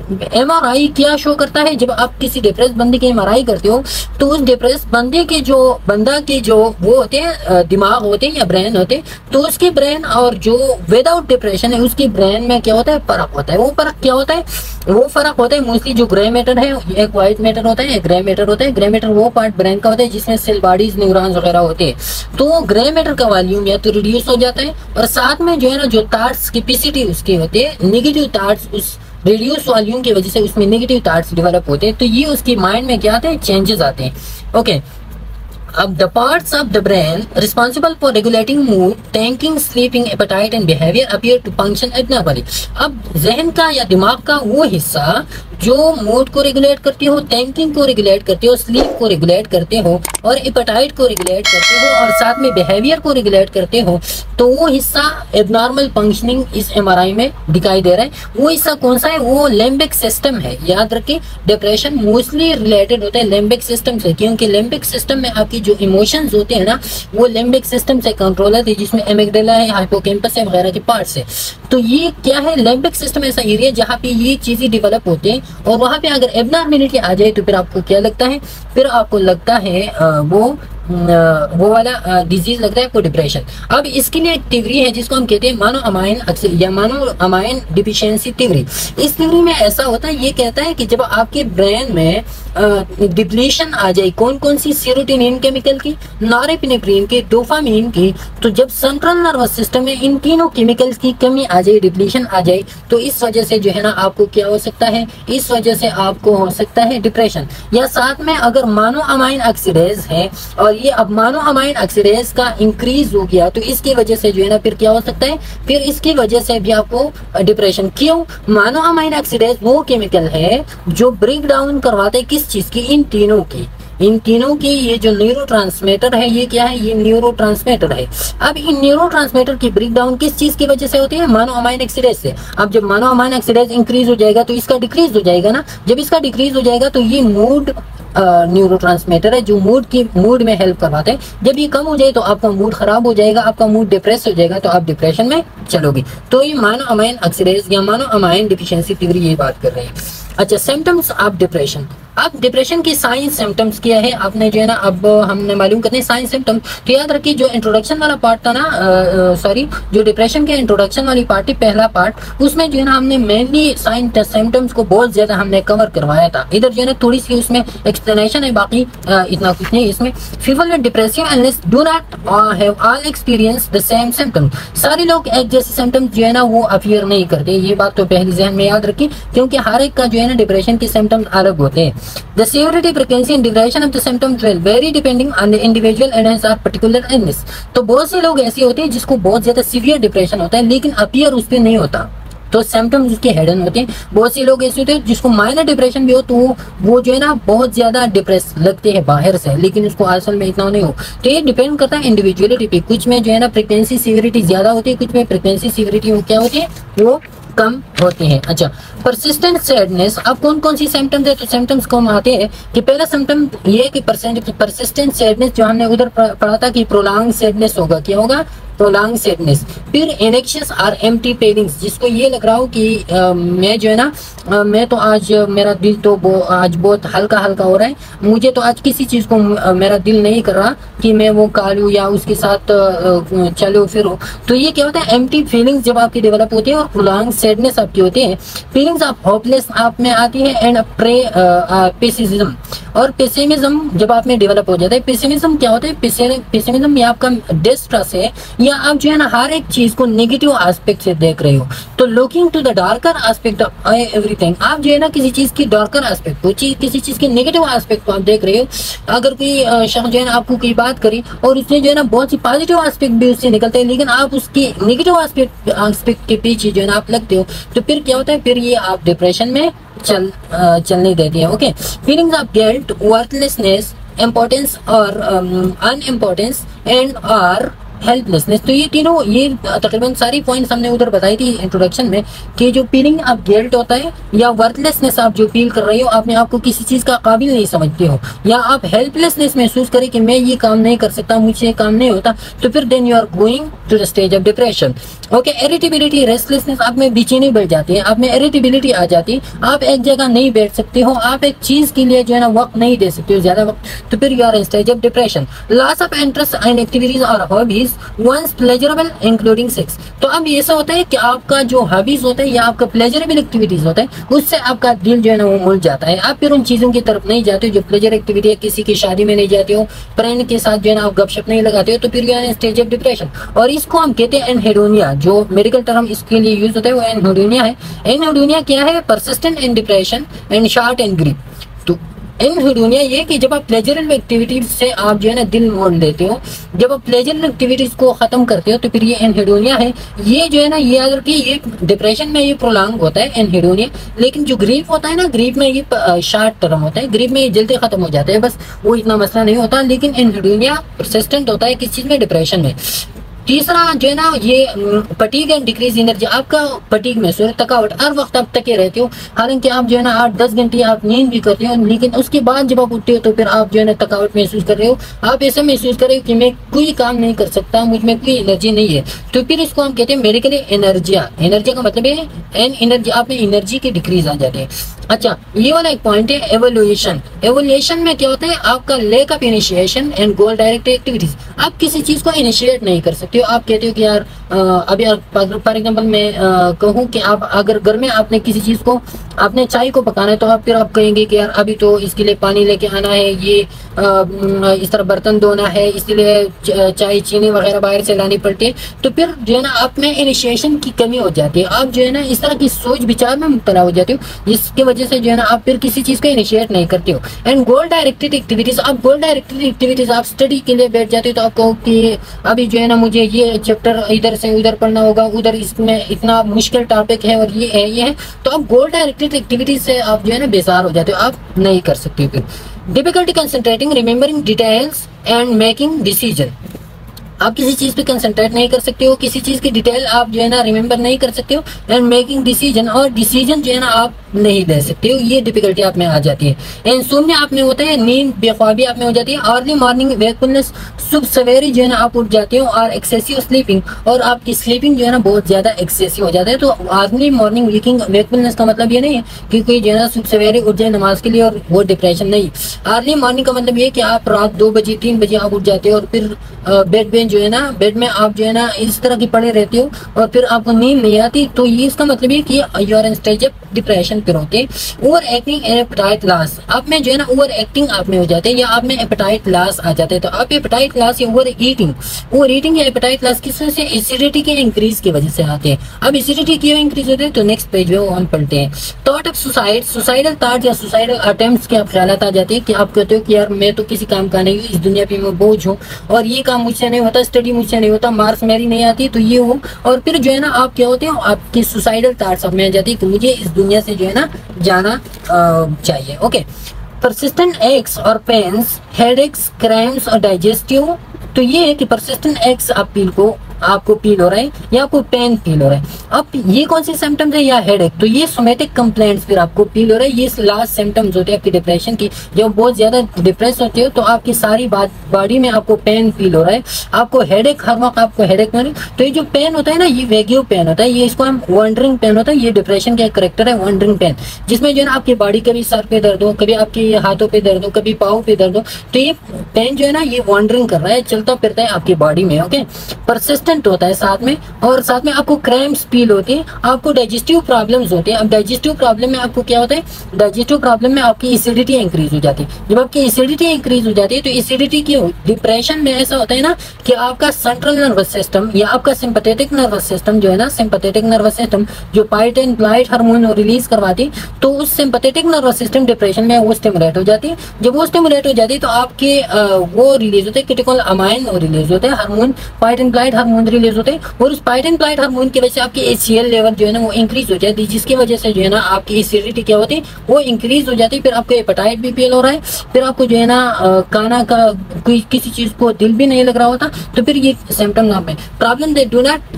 एम आर आई क्या शो करता है, जब आप किसी डिप्रेस बंदे की एम आर आई करते हो तो उस डिप्रेस बंदे के जो बंदा के जो वो होते हैं दिमाग होते हैं या ब्रेन होते हैं, तो उसके ब्रेन और जो विदाउट डिप्रेशन है उसकी ब्रेन में क्या होता है, फर्क होता है। वो फर्क क्या होता है, वो फर्क होता है मोस्टली जो ग्रे मैटर है, एक व्हाइट मैटर होता है, एक ग्रे मैटर होता है। ग्रे मैटर वो पार्ट ब्रेन का होता है जिसमें सेल बॉडीज न्यूरॉन्स वगैरह होते हैं। तो ग्रे मैटर का वॉल्यूम या तो रिड्यूस हो जाता है, और साथ में जो है ना जो थॉट्स कैपेसिटी उसके होते हैं, नेगेटिव थॉट्स उस रिड्यूस वॉल्यूम की वजह से उसमें नेगेटिव थॉट्स डेवलप होते हैं। तो ये उसकी माइंड में क्या आते हैं, चेंजेस आते हैं। ओके, अब the parts of the brain responsible for regulating mood, thinking, sleeping, appetite and behaviour appear to function abnormally. अब जहन का या दिमाग का वो हिस्सा जो मूड को रेगुलेट करते हो, थिंकिंग को रेगुलेट करते हो, स्लीप को रेगुलेट करते हो और एपेटाइट को रेगुलेट करते हो और साथ में बिहेवियर को रेगुलेट करते हो, तो वो हिस्सा एब्नॉर्मल फंक्शनिंग इस एमआरआई में दिखाई दे रहा है। वो हिस्सा कौन सा है, वो लिम्बिक सिस्टम है। याद रखिए, डिप्रेशन मोस्टली रिलेटेड होता है लिम्बिक सिस्टम से, क्योंकि लिम्बिक सिस्टम में आपकी जो इमोशंस होते हैं ना वो लिम्बिक सिस्टम से कंट्रोल होते हैं, जिसमें एमिगडाला है, हाइपोकैम्पस है वगैरह के पार्ट्स है। तो ये क्या है, लिम्बिक सिस्टम ऐसा एरिया जहाँ पे ये चीजें डेवलप होते हैं, और वहां पे अगर एब्नॉर्मैलिटी आ जाए तो फिर आपको क्या लगता है, फिर आपको लगता है आ, वो वो वाला डिजीज लगता है आपको, डिप्रेशन। अब इसके लिए एक थ्योरी है जिसको हम कहते हैं मानो अमाइन या मानो अमाइन डिफिशियंसी थ्योरी। इस थ्योरी में ऐसा होता है, ये कहता है कि जब आपके ब्रेन में डिप्लीशन आ जाए कौन कौन सी, सेरोटोनिन केमिकल की, नॉरेपिनेफ्रिन की, डोपामिन की, तो जब सेंट्रल नर्वस सिस्टम में इन तीनों केमिकल्स की कमी आ जाए, डिप्लीशन आ जाए, तो इस वजह से जो है ना आपको क्या हो सकता है, इस वजह से आपको हो सकता है डिप्रेशन। या साथ में अगर मानो अमाइन ऑक्सीडेज है और ये अब मानो अमाइन ऑक्सीडेज का इंक्रीज हो गया, तो इसकी वजह से जो है ना फिर क्या हो सकता है, फिर इसकी वजह से भी आपको डिप्रेशन। क्यों, मानो अमाइन ऑक्सीडेज वो केमिकल है जो ब्रेक डाउन करवाते हैं किस चीज की, इन तीनों की, इन तीनों की ये जो न्यूरोट्रांसमीटर है, ये क्या है, ये न्यूरोट्रांसमीटर है। अब इन न्यूरोट्रांसमीटर की ब्रेक डाउन किस चीज की वजह से होती है, मानो अमाइन ऑक्सीडेज से। अब जब मानो अमाइन ऑक्सीडेज इंक्रीज हो जाएगा तो इसका डिक्रीज हो जाएगा ना, जब इसका डिक्रीज हो जाएगा तो ये मूड न्यूरोट्रांसमीटर है जो मूड की मूड में हेल्प करवाते हैं। जब ये कम हो जाए तो आपका मूड खराब हो जाएगा, आपका मूड डिप्रेस हो जाएगा, तो आप डिप्रेशन में चलोगे। तो ये मानो अमाइन ऑक्सीडेज या मानो अमाइन डिफिशियंसी थ्योरी ये बात कर रहे हैं। अच्छा, सिम्टम्स ऑफ डिप्रेशन। अब डिप्रेशन की साइन सिम्टम्स क्या है, आपने जो है ना अब हमने मालूम करते हैं साइन सिम्टम्स। तो याद रखिए जो इंट्रोडक्शन वाला पार्ट था ना, सॉरी जो डिप्रेशन के इंट्रोडक्शन वाली पार्ट थी, पहला पार्ट, उसमें जो है ना हमने मेनली साइन सिम्टम्स को बहुत ज्यादा हमने कवर करवाया था। इधर जो है ना थोड़ी सी उसमें एक्सप्लेनेशन है, बाकी आ, इतना कुछ नहीं इसमें। People with depressive illness do not have all experience the same symptoms. सारे लोग एक जैसे सिम्टम्स जो है ना वो अपीयर नहीं करते, ये बात तो पहले जहन में याद रखिए, क्योंकि हर एक का जो है ना डिप्रेशन के सिम्टम्स अलग होते हैं। The severity, frequency and duration of the symptoms will vary depending on the individual illness or particular illness। तो बहुत से लोग ऐसे होते हैं जिसको बहुत ज्यादा सीवियर डिप्रेशन होता है लेकिन अपीयर उस पर नहीं होता, तो सिम्टम्स उसके हेडन होते हैं। बहुत से लोग ऐसे होते हैं जिसको माइनर डिप्रेशन भी हो तो वो वो जो है ना बहुत ज्यादा डिप्रेस लगते हैं बाहर से, लेकिन उसको असल में इतना नहीं हो। तो ये डिपेंड करता है इंडिविजुअलिटी पे। कुछ में जो है ना फ्रिक्वेंसी सीवियरिटी ज्यादा होती है, कुछ में फ्रिक्वेंसी सीवियरिटी क्या होती है, वो कम होती है। अच्छा, परसिस्टेंट सैडनेस। अब कौन कौन सी सिम्टम्स है, तो सिम्टम्स कम आते हैं कि पहला सिम्टम ये है कि परसिस्टेंट सैडनेस, जो हमने उधर पढ़ा था कि प्रोलॉन्ग सैडनेस होगा, क्या होगा, प्रोलॉन्ग सैडनेस। फिर एनेक्शियस और एम्प्टी फीलिंग्स, जिसको ये लग रहा हो कि आ, मैं जो है ना आ, मैं तो आज मेरा दिल तो आज बहुत हल्का हल्का हो रहा है, मुझे तो आज किसी चीज को आ, मेरा दिल नहीं कर रहा कि मैं वो कालू या उसके साथ आ, चलो फिरो। तो ये क्या होता है, एम्प्टी फीलिंग्स जब आपकी डेवलप होती है और प्रोलॉन्ग सैडनेस आपकी होती है। फीलिंग्स ऑफ होपलेस आप में आती है एंड प्रे पेसिमिज्म और पेसिमिज्म जब आप में डेवलप हो जाता है। पेसिमिज्म क्या होता है, पेसिमिज्म ये आपका डिस्ट्रस्ट है, या आप जो है ना हर एक चीज को नेगेटिव एस्पेक्ट से देख रहे हो। तो looking to the darker aspect of everything, आप जो है ना किसी चीज की डार्कर एस्पेक्ट को, किसी चीज के नेगेटिव एस्पेक्ट को आप देख रहे हो। अगर कोई शख्स जो है ना आपको कोई बात करी और उसने जो है ना बहुत सी पॉजिटिव एस्पेक्ट भी उससे निकलते हैं, लेकिन आप उसकी नेगेटिव एस्पेक्ट एस्पेक्ट के पीछे जो है ना आप लगते हो, तो फिर क्या होता है, फिर ये आप डिप्रेशन में चल चलने देती है। Okay, feelings of guilt, worthlessness, importance और अनइम्पोर्टेंस एंड और हेल्पलेसनेस। तो ये तीनों, ये तकरीबन सारी पॉइंट्स हमने उधर बताई थी इंट्रोडक्शन में कि जो फीलिंग आप गिल्ट होता है या वर्थलेसनेस आप जो फील कर रही हो, अपने आप को किसी चीज का काबिल नहीं समझते हो, या आप हेल्पलेसनेस महसूस करें कि मैं ये काम नहीं कर सकता, मुझसे काम नहीं होता, तो फिर then you are going to the stage of depression. Okay, irritability, restlessness, आप में बेचैनी बढ़ जाती है, आप में इरिटेबिलिटी आ जाती है, आप एक जगह नहीं बैठ सकते हो, आप एक चीज के लिए जो है ना वक्त नहीं दे सकते हो ज्यादा वक्त, तो फिर you are in stage of depression. Loss of interest and activities और hobbies once pleasurable including sex. तो अब ऐसा होता है कि आपका जो हॉबीज होता है या आपका प्लेजरेबल एक्टिविटीज होता है, उससे आपका दिल जो है ना वो मुड़ जाता है, आप फिर उन चीजों की तरफ नहीं जाते हो जो प्लेजर एक्टिविटी है, किसी की शादी में नहीं जाते हो, फ्रेंड के साथ जो है ना आप गपशप नहीं लगाते हो, तो फिर you are in stage of depression. और इसको हम कहते हैं एनहेडोनिया, जो मेडिकल टर्म इसके लिए यूज होता है वो एनहेडोनिया है। एनहेडोनिया क्या है? Persistent in depression and short and grief. तो एनहेडोनिया ये कि जब आप प्लेजरल एक्टिविटीज से आप जो है ना दिल मोड़ देते हो, जब आप प्लेजरल एक्टिविटीज को खत्म करते हो, तो फिर ये एनहेडोनिया है। ये जो है ना, ये याद रखिए, ये डिप्रेशन में ये प्रोलॉन्ग होता है एनहेडोनिया, लेकिन जो ग्रीफ होता है ना, ग्रीफ में ये शॉर्ट टर्म होता है, ग्रीफ में ये जल्दी खत्म हो जाता है, बस वो इतना मसला नहीं होता। लेकिन एनहेडोनिया परसिस्टेंट होता है किस चीज में? डिप्रेशन में। तीसरा जो है ना, ये फटीग एंड डिक्रीज एनर्जी, आपका फटीग में सूरत थकावट, हर वक्त आप थके रहते हो, हालांकि आप जो है ना आठ दस घंटे आप नींद भी करते हो, लेकिन उसके बाद जब आप उठते हो तो फिर आप जो है ना थकावट महसूस कर रहे हो, आप ऐसा महसूस कर रहे हो कि मैं कोई काम नहीं कर सकता, मुझ में कोई एनर्जी नहीं है, तो फिर इसको हम कहते हैं मेडिकली एनर्जिया। एनर्जी का मतलब है एन एनर्जी, आप में एनर्जी की डिक्रीज आ जाती है। अच्छा, ये वाला एक पॉइंट है एवोल्यूशन। एवोल्यूशन में क्या होता है? आपका lack of initiation and goal directed activities, आप किसी चीज को इनिशिएट नहीं कर सकते हो। आप कहते हो कि यार अभी फॉर एग्जांपल मैं कहूँ कि आप अगर घर में आपने किसी चीज को, आपने चाय को पकाना है, तो आप फिर आप कहेंगे कि यार अभी तो इसके लिए पानी लेके आना है, ये आ, इस तरह बर्तन धोना है, इसलिए चाय चीनी वगैरह बाहर से लानी पड़ती है, तो फिर जो है ना आप में इनिशिएशन की कमी हो जाती है, आप जो है ना इस तरह की सोच विचार में मुब्तला हो जाते हो, जिसकी वजह से जो है ना आप फिर किसी चीज को इनिशिएट नहीं करते हो। एंड गोल डायरेक्टेड एक्टिविटीज, आप गोल डायरेक्टेड एक्टिविटीज, आप स्टडी के लिए बैठ जाते हो, तो आप कहो कि अभी जो है ना मुझे ये चैप्टर इधर से उधर पढ़ना होगा, उधर इसमें इतना मुश्किल टॉपिक है और ये है ये है, तो आप गोल डायरेक्टेड एक्टिविटीज से आप जो है ना बेजार हो जाते हो, आप नहीं कर सकते हो। फिर difficulty concentrating, remembering details and making decision, आप किसी चीज पे कंसंट्रेट नहीं कर सकते हो, किसी चीज की डिटेल आप जो है ना रिमेम्बर नहीं कर सकते हो, एंड मेकिंग डिसीजन, और डिसीजन जो है ना आप नहीं ले सकते हो, ये डिफिकल्टी आप में आ जाती है। इंसोम्निया आप में होता है, नींद बेख्वाबी आप में हो जाती है। अर्ली मॉर्निंग वेकफुलनेस, सुबह सवेरे जो है ना आप उठ जाते हो, और एक्सेसिव स्लीपिंग, और आपकी स्लीपिंग जो है ना बहुत ज्यादा एक्सेसिव हो जाता है। तो अर्ली मॉर्निंग वेकिंग वेकफुलनेस का मतलब ये नहीं है कि कोई जो है ना सुबह सवेरे उठ जाए नमाज के लिए और वो डिप्रेशन नहीं। अर्ली मॉर्निंग का मतलब ये कि आप रात दो बजे तीन बजे आप उठ जाते हो, और फिर बेड में जो है ना बेड में आप जो है ना इस तरह की पड़े रहते हो, और फिर आपको नींद नहीं आती, तो ये इसका मतलब है कि you are in stage of depression फिर होते हैं। Overacting and appetite loss, आप में जो है ना ओवर एक्टिंग आप में हो जाते हैं, या आप में एपेटाइट लॉस आ जाते हैं। तो आप एपेटाइट लॉस या ओवर ईटिंग, ओवर ईटिंग या एपेटाइट लॉस किस वजह से? एसिडिटी के इंक्रीज की वजह से आते हैं। अब एसिडिटी क्यों इंक्रीज होते हैं? तो नेक्स्ट पेज में वो हम पढ़ते हैं। Thought of suicide, suicidal thought या सुसाइडल अटेम्प्ट्स के आप ख्यालात आ जाते हैं कि आप कहते हो कि यार मैं तो किसी काम का नहीं हूँ, इस दुनिया पे मैं बोझ हूँ, और ये काम मुझसे नहीं होता, स्टडी मुझसे नहीं होता, मार्क्स मेरी नहीं आती, तो ये हो, और फिर जो है ना आप क्या होते हो, आपकी सुसाइडल थॉट्स आप में आ जाती है कि मुझे इस दुनिया से जो है ना जाना चाहिए। ओके, परसिस्टेंट एक्स और पेन्स, हेडेक्स, क्रैम्प्स और डाइजेस्टिव, तो ये है कि परसिस्टेंट एक्स आप फील को आपको फील हो रहा है, या आपको पेन फील हो रहा है। अब ये कौन से सिम्टम्स है? या हेडेक, तो ये सोमेटिक कंप्लेंट्स फिर आपको फील हो रहा है, ये लास्ट सिम्टम्स होते हैं आपकी डिप्रेशन की। जब बहुत ज्यादा डिप्रेस होते हो तो आपकी सारी बॉडी में आपको पेन फील हो रहा है, आपको हेडेक, हर वक्त आपको हेडेक हो रही है। तो ये जो पेन होता है ना, ये वेग्यू पेन होता है, ये इसको हम वंडरिंग पेन होता है, ये डिप्रेशन का एक करेक्टर है, वंडरिंग पेन, जिसमें जो है ना आपकी बॉडी कभी सर पे दर्द हो, कभी आपके हाथों पे दर्द हो, कभी पाँव पे दर्द हो, तो ये पेन जो है ना ये वंडरिंग कर रहा है, चलता फिरता है आपकी बॉडी में। ओके, परसिस्टेंट होता है साथ में, और साथ में आपको क्रैम्प्स फील होते हैं, आपको डाइजेस्टिव प्रॉब्लम्स होते हैं। अब डाइजेस्टिव प्रॉब्लम में आपको क्या होता है? डाइजेस्टिव प्रॉब्लम में आपकी एसिडिटी इंक्रीज हो जाती है। जब आपकी एसिडिटी इंक्रीज हो जाती है, तो एसिडिटी की डिप्रेशन में ऐसा होता है ना कि आपका सेंट्रल नर्वस सिस्टम या आपका सिंपैथेटिक नर्वस सिस्टम जो है ना, सिंपैथेटिक नर्वस सिस्टम जो fight and flight hormone release करवाती, तो उस सिंपैथेटिक नर्वस सिस्टम डिप्रेशन में वो स्टिमुलेट हो जाती है। जब वो स्टिमुलेट हो जाती है तो आपके वो रिलीज होते हैं, क्रिटिकल अमाइन रिलीज होते हैं, hormone, fight and flight hormone hormone release होते हैं और उस फाइट एंड फ्लाइट हार्मोन की वजह से आपकी एचसीएल लेवल जो है ना वो इंक्रीज हो जाती है, जिसकी वजह से जो है ना आपकी एसिडिटी क्या होती है वो इंक्रीज हो जाती है। फिर आपको हेपेटाइट भी फील हो रहा है, फिर आपको जो है ना खाना का कोई किसी चीज को दिल भी नहीं लग रहा होता, तो फिर ये सिम्टम नाम है problem they do not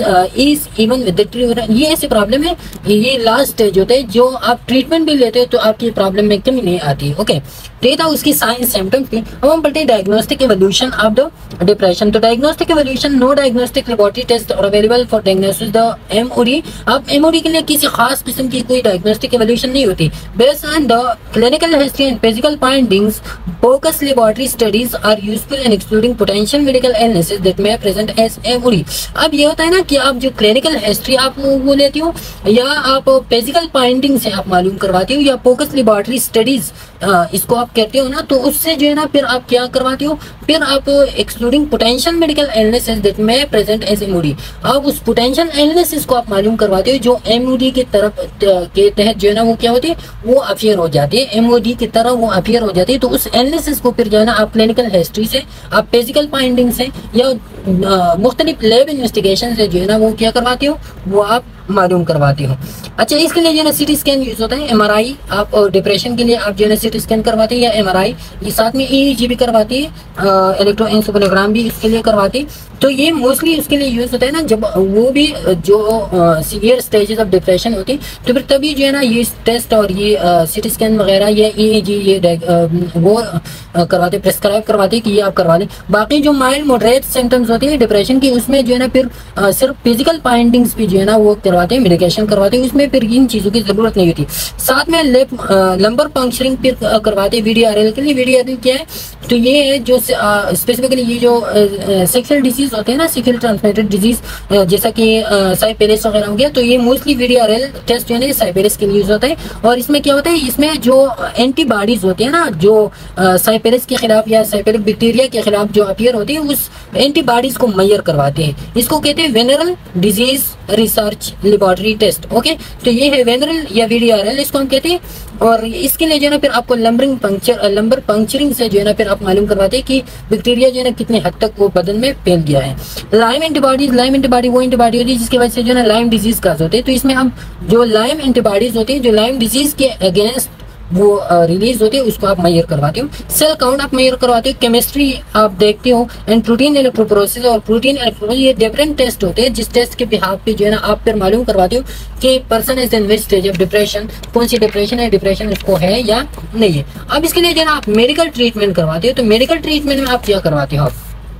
ease even with the, ये ऐसे प्रॉब्लम है, ये लास्ट स्टेज होते हैं जो आप ट्रीटमेंट भी लेते हो तो आपकी प्रॉब्लम में कमी नहीं आती। ओके, तो ये था उसकी साइंस सिम्टम्स थी। अब हम पढ़ते हैं diagnostic evaluation of the depression. तो diagnostic evaluation, no diagnostic laboratory test are available for diagnosis the MOD. अब एमओडी के लिए किसी खास किस्म की कोई डायग्नोस्टिक एवोल्यूशन नहीं होती। Based on the clinical history and physical findings, focus laboratory studies are useful in excluding potential medical illnesses that may present as MOD. अब ये होता है ना कि आप जो क्लिनिकल हिस्ट्री आप वो लेती हो या आप फिजिकल फाइंडिंग से आप मालूम करवाती हो या फोकस लेबोरेटरी स्टडीज इसको आप कहते हो ना, तो उससे जो है ना फिर आप क्या करवाते हो, फिर आप excluding potential medical illnesses that may present as MOD, आप उस पोटेंशियल इलनेसेस को आप मालूम करवाते हो जो एमओडी की तरफ के तहत जो है ना वो क्या होती है वो अफेयर हो जाती है, एमओडी की तरह वो अफेयर हो जाती है। तो उस इलनेसेस को फिर जो है ना आप क्लिनिकल हिस्ट्री से, आप फिजिकल फाइंडिंग से या मुख्तलिफ लैब इन्वेस्टिगेशन से जो है ना वो क्या करवाते हो वो आप मालूम करवाते हो। अच्छा, इसके लिए जो है ना सीटी स्कैन यूज होता है, एमआरआई आप डिप्रेशन के लिए आप जो है ना सीटी स्कैन करवाते हैं या एमआरआई, ये साथ में ईईजी भी करवाती है, इलेक्ट्रोएन्सेफेलोग्राम भी इसके लिए करवाती है। तो ये मोस्टली उसके लिए यूज होता है ना जब वो भी जो सीवियर स्टेजेस ऑफ डिप्रेशन होती है, तो फिर तभी जो है ना ये टेस्ट और ये सीटी स्कैन वगैरह या ईईजी ये वो करवाते, प्रेस्क्राइब करवाते कि ये आप करवा लें। बाकी जो माइल्ड मॉडरेट सिम्टम्स होती है डिप्रेशन की, उसमें जो है ना फिर सिर्फ फिजिकल फाइंडिंग्स भी जो है ना वो करवाते हैं, मेडिकेशन करवाते हैं, उसमें फिर इन चीजों की जरूरत नहीं होती। साथ में लंबर पंक्चरिंग फिर करवाते हैं वीडीआरएल के लिए। वीडीआरएल क्या है, तो ये है जो स्पेसिफिकली ये जो सेक्सुअल डिजीज होते हैं ना, सेक्सुअल ट्रांसमिटेड डिजीज जैसा कि साइपेलिस वगैरह हो गया, तो ये मोस्टली वीडीआरएल टेस्ट जो है ना साइपेलिस के लिए यूज होता है। और इसमें क्या होता है, इसमें जो एंटीबॉडीज होती है ना जो साइपेलिस के खिलाफ या साइपेलिक बैक्टीरिया के खिलाफ जो अपीयर होती है, उस एंटीबॉडीज को मैयर करवाते हैं। इसको कहते हैं venereal disease research laboratory test. Okay, तो ये है वेनरल या वीडीआरएल इसको हम कहते हैं। और इसके लिए जो है ना फिर आपको लंबरिंग पंक्चर लंबर पंक्चरिंग से जो है ना फिर आप मालूम करवाते हैं कि बैक्टीरिया जो है ना कितने हद तक वो बदन में फैल गया है। लाइम एंटीबॉडीज, लाइम एंटीबॉडी वो एंटीबॉडी होती है जिसकी वजह से जो है ना लाइम डिजीज काज होते हैं। तो इसमें हम जो लाइम एंटीबॉडीज होती है जो लाइम डिजीज के अगेंस्ट वो रिलीज होती है उसको आप मैयर करवाते हो। सेल काउंट आप मैयर करवाते हो, केमिस्ट्री आप देखते हो, एंड प्रोटीन इलेक्ट्रोपोरेसिस और प्रोटीन इलेक्ट्रोपोरेसिस, ये डिफरेंट टेस्ट होते हैं जिस टेस्ट के बिहाफ पे जो है ना आप फिर मालूम करवाते हो कि person is in which stage of depression, कौन सी डिप्रेशन है, डिप्रेशन उसको है या नहीं है। अब इसके लिए जो है ना आप मेडिकल ट्रीटमेंट करवाते हो। तो मेडिकल ट्रीटमेंट में आप क्या करवाते हो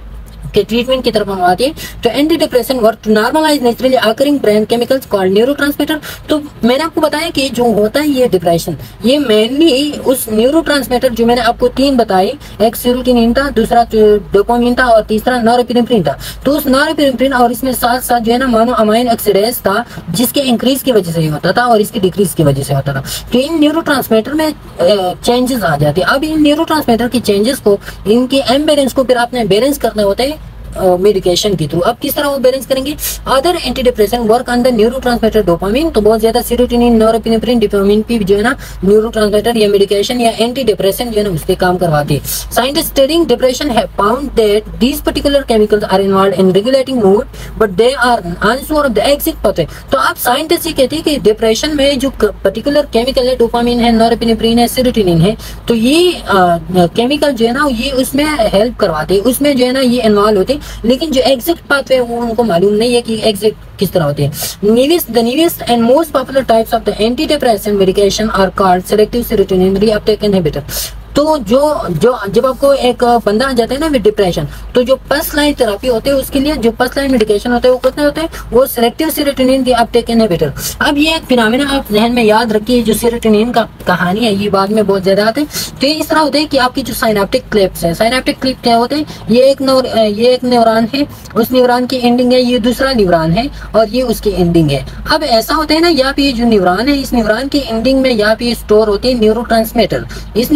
के ट्रीटमेंट की तरफ हम आते हैं, तो anti depression work to normalise naturally occurring brain chemicals called neurotransmitter. तो मैंने आपको बताया कि जो होता है ये डिप्रेशन, ये मेनली उस न्यूरोट्रांसमीटर जो मैंने आपको तीन बताए, एक सेरोटोनिन था, दूसरा डोपामिन था और तीसरा नॉरएपिनेफ्रिन था। तो उस नॉरएपिनेफ्रिन और इसमें साथ साथ जो है ना मोनो अमाइन ऑक्सीडेज था जिसके इंक्रीज की वजह से ही होता था और इसकी डिक्रीज की वजह से होता था। तो इन न्यूरोट्रांसमीटर में चेंजेस आ जाते हैं। अब इन न्यूरोट्रांसमीटर के चेंजेस को, इनके एम्बेलेंस को फिर आपने बैलेंस करना होता है मेडिकेशन uh, के थ्रू। अब किस तरह वो बैलेंस करेंगे, other anti depression work on the neurotransmitter dopamine. तो बहुत ज्यादा सेरोटोनिन, नॉरएपिनेफ्रिन, डोपामिन भी जो है ना न्यूरोट्रांसमीटर या मेडिकेशन या एंटी डिप्रेशन जो है ना उसके काम करवाते हैं। Scientist studying depression have found that these particular chemicals are involved in regulating mood but they are unsure of the exact पते। तो आप साइंटिस्ट ये कहते हैं कि डिप्रेशन में जो पर्टिकुलर केमिकल है, डोपामिन है, नॉरएपिनेफ्रिन है, सेरोटोनिन है, तो ये केमिकल जो है ना ये उसमें हेल्प करवाते हैं, उसमें जो है ना ये इन्वॉल्व होते हैं, लेकिन जो एग्जैक्ट पाथवे वो उनको मालूम नहीं है कि एग्जैक्ट किस तरह होते हैं। Newest the newest and most popular types of the anti depression medication are called selective serotonin reuptake inhibitor. तो जो जो जब आपको एक बंदा आ जाता है ना विद डिप्रेशन, तो जो फर्स्ट लाइन थेरेपी होते हैं उसके लिए जो फर्स्ट लाइन मेडिकेशन होते हैं वो कितने होते हैं, वो सेलेक्टिव सेरोटोनिन रीअपटेक इनहिबिटर। अब ये एक फिनोमेना आप जहन में याद रखिए, जो सेरोटोनिन का कहानी है ये बाद में बहुत ज्यादा आते हैं। तो ये इस तरह होते हैं कि आपकी जो साइनेप्टिक क्लिप्स है, साइनेप्टिक क्लिप क्या होते हैं, ये एक नौर, ये एक न्यूरॉन है, उस न्यूरॉन की एंडिंग है, ये दूसरा न्यूरॉन है और ये उसकी एंडिंग है। अब ऐसा होता है ना, यहाँ पे जो न्यूरॉन है इस न्यूरॉन की एंडिंग में यहाँ पे स्टोर होते हैं न्यूरोट्रांसमीटर। इस न्यूरोट्रांसमीटर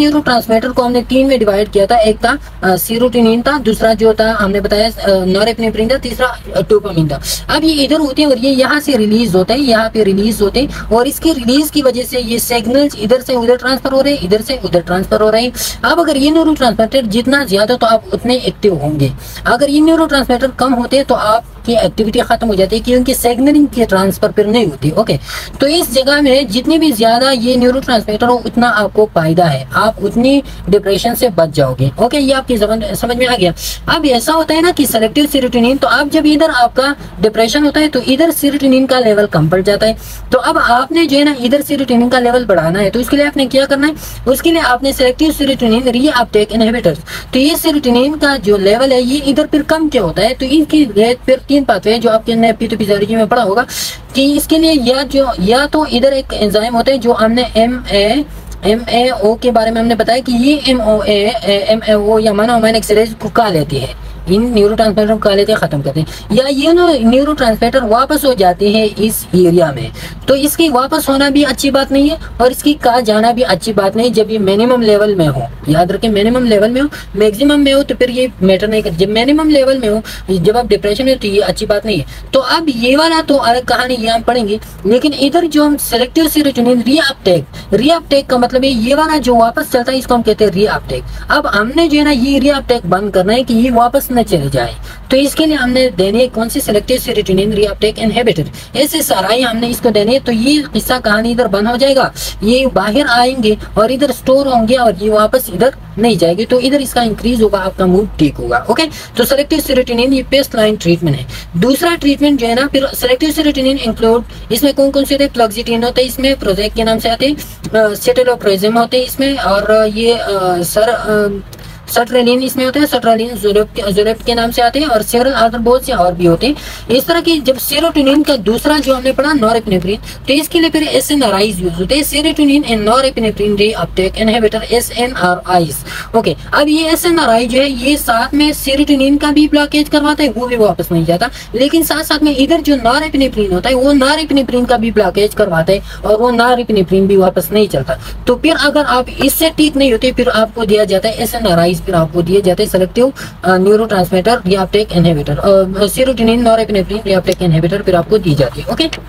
ट्रांसमीटर को हमने तीन में डिवाइड किया था। एक था सीरोटोनिन था, दूसरा जो था हमने बताया नॉरएपिनेफ्रिन था, तीसरा डोपामिन था। अब ये इधर होते हैं और ये यहाँ से रिलीज होते हैं, यहाँ पे रिलीज होते हैं और इसके रिलीज की वजह से ये सिग्नल्स इधर से उधर ट्रांसफर हो रहे हैं, इधर से उधर ट्रांसफर हो रहे हैं। अब अगर ये न्यूरो ट्रांसमीटर जितना ज्यादा तो आप उतने एक्टिव होंगे, अगर ये न्यूरो ट्रांसमीटर कम होते हैं तो आपकी एक्टिविटी खत्म हो जाती है क्योंकि सिग्नलिंग की ट्रांसफर फिर नहीं होती। ओके, तो इस जगह में जितनी भी ज्यादा ये न्यूरो ट्रांसमीटर हो उतना आपको फायदा है, आप उतनी डिप्रेशन से बच जाओगे। ओके, ये आपकी समझ में आ गया। अब ऐसा होता है ना कि सेलेक्टिव सेरोटोनिन, तो अब जब इधर आपका डिप्रेशन होता है तो इधर सेरोटोनिन का लेवल कम पड़ जाता है। तो अब आपने जो है ना इधर सेरोटोनिन का लेवल बढ़ाना है, तो उसके लिए आपने क्या करना है, उसके लिए आपने सेलेक्टिव सेरोटोनिन रीअपटेक इनहिबिटर्स, तो ये सेरोटोनिन का जो लेवल है ये इधर फिर कम क्या होता है, तो इनकी फिर तीन पाथवे जो आपके फिजियोलॉजी में पढ़ा होगा कि इसके लिए या जो या तो इधर एक एंजाइम होता है जो हमने एम ए एम ए ओ के बारे में हमने बताया कि ये M O A M A ओ या मोनो अमाइन ऑक्सीडेज को कहा लेती है, इन न्यूरो ट्रांसमीटर को लेते हैं, खत्म करते हैं, या ये न्यूरो ट्रांसमीटर वापस हो जाते हैं इस एरिया में। तो इसकी वापस होना भी अच्छी बात नहीं है और इसकी कहा जाना भी अच्छी बात नहीं जब ये मिनिमम लेवल में हो। याद रखें, मिनिमम लेवल में हो, मैक्सिमम में हो तो फिर ये मैटर नहीं करता। जब मिनिमम लेवल में हो, जब आप डिप्रेशन में हो तो ये अच्छी बात नहीं है। तो अब ये वाला तो अलग कहानी ये हम पढ़ेंगे, लेकिन इधर जो हम सेलेक्टिव सेरोटोनिन रीअपटेक, रीअपटेक का मतलब है ये वाला जो वापस चलता है इसको हम कहते हैं रीअपटेक। अब हमने जो है ना ये रीअपटेक बंद करना है कि ये वापस न चले जाए, तो इसके लिए हमने देनी है कौन सी, सेलेक्टिव सेरोटोनिन रीअपटेक इनहिबिटर, ऐसे साराई हमने इसको देनी है। तो ये किस्सा कहानी इधर बंद हो जाएगा, ये बाहर आएंगे और इधर स्टोर होंगे और ये वापस इधर नहीं जाएगी, तो इधर इसका इंक्रीज होगा, आपका मूड ठीक होगा। ओके, तो सेलेक्टिव सेरोटोनिन ये फर्स्ट लाइन ट्रीटमेंट है। दूसरा ट्रीटमेंट जो है ना, फिर सेलेक्टिव सेरोटोनिन इंक्लूड, इसमें कौन कौन से होते हैं, फ्लोक्सिटिन होते हैं, इसमें प्रोजेक्ट के नाम से आते हैं, सेटेलोप्रेजिम होते हैं इसमें, और ये आ, सर आ, सर्ट्रेलिन इसमें होते हैं, सर्ट्रेलिन ज़ोरेप्ट के नाम से आते हैं, और सेवरल अदर बहुत से और भी होते हैं। इस तरह की जब सेरोटोनिन का दूसरा जो हमने पढ़ा नॉरएपिनेफ्रिन, तो इसके लिए फिर एसएनआरआईज यूज होते हैं, serotonin and norepinephrine reuptake inhibitor SNRIs. Okay, अब ये एसएनआरआई जो है ये साथ में सेरोटोनिन का भी ब्लॉकेज करवाता है, वो भी वापस नहीं जाता, लेकिन साथ साथ में इधर जो नॉरएपिनेफ्रिन होता है वो नॉरएपिनेफ्रिन का भी ब्लॉकेज करवाता है और वो नॉरएपिनेफ्रिन भी वापस नहीं चलता। तो फिर अगर आप इससे ठीक नहीं होते फिर आपको दिया जाता है एसएनआरआई, फिर आपको दिए जाते हैं selective neurotransmitter reuptake inhibitor, serotonin norepinephrine reuptake inhibitor फिर आपको दी जाती है। ओके,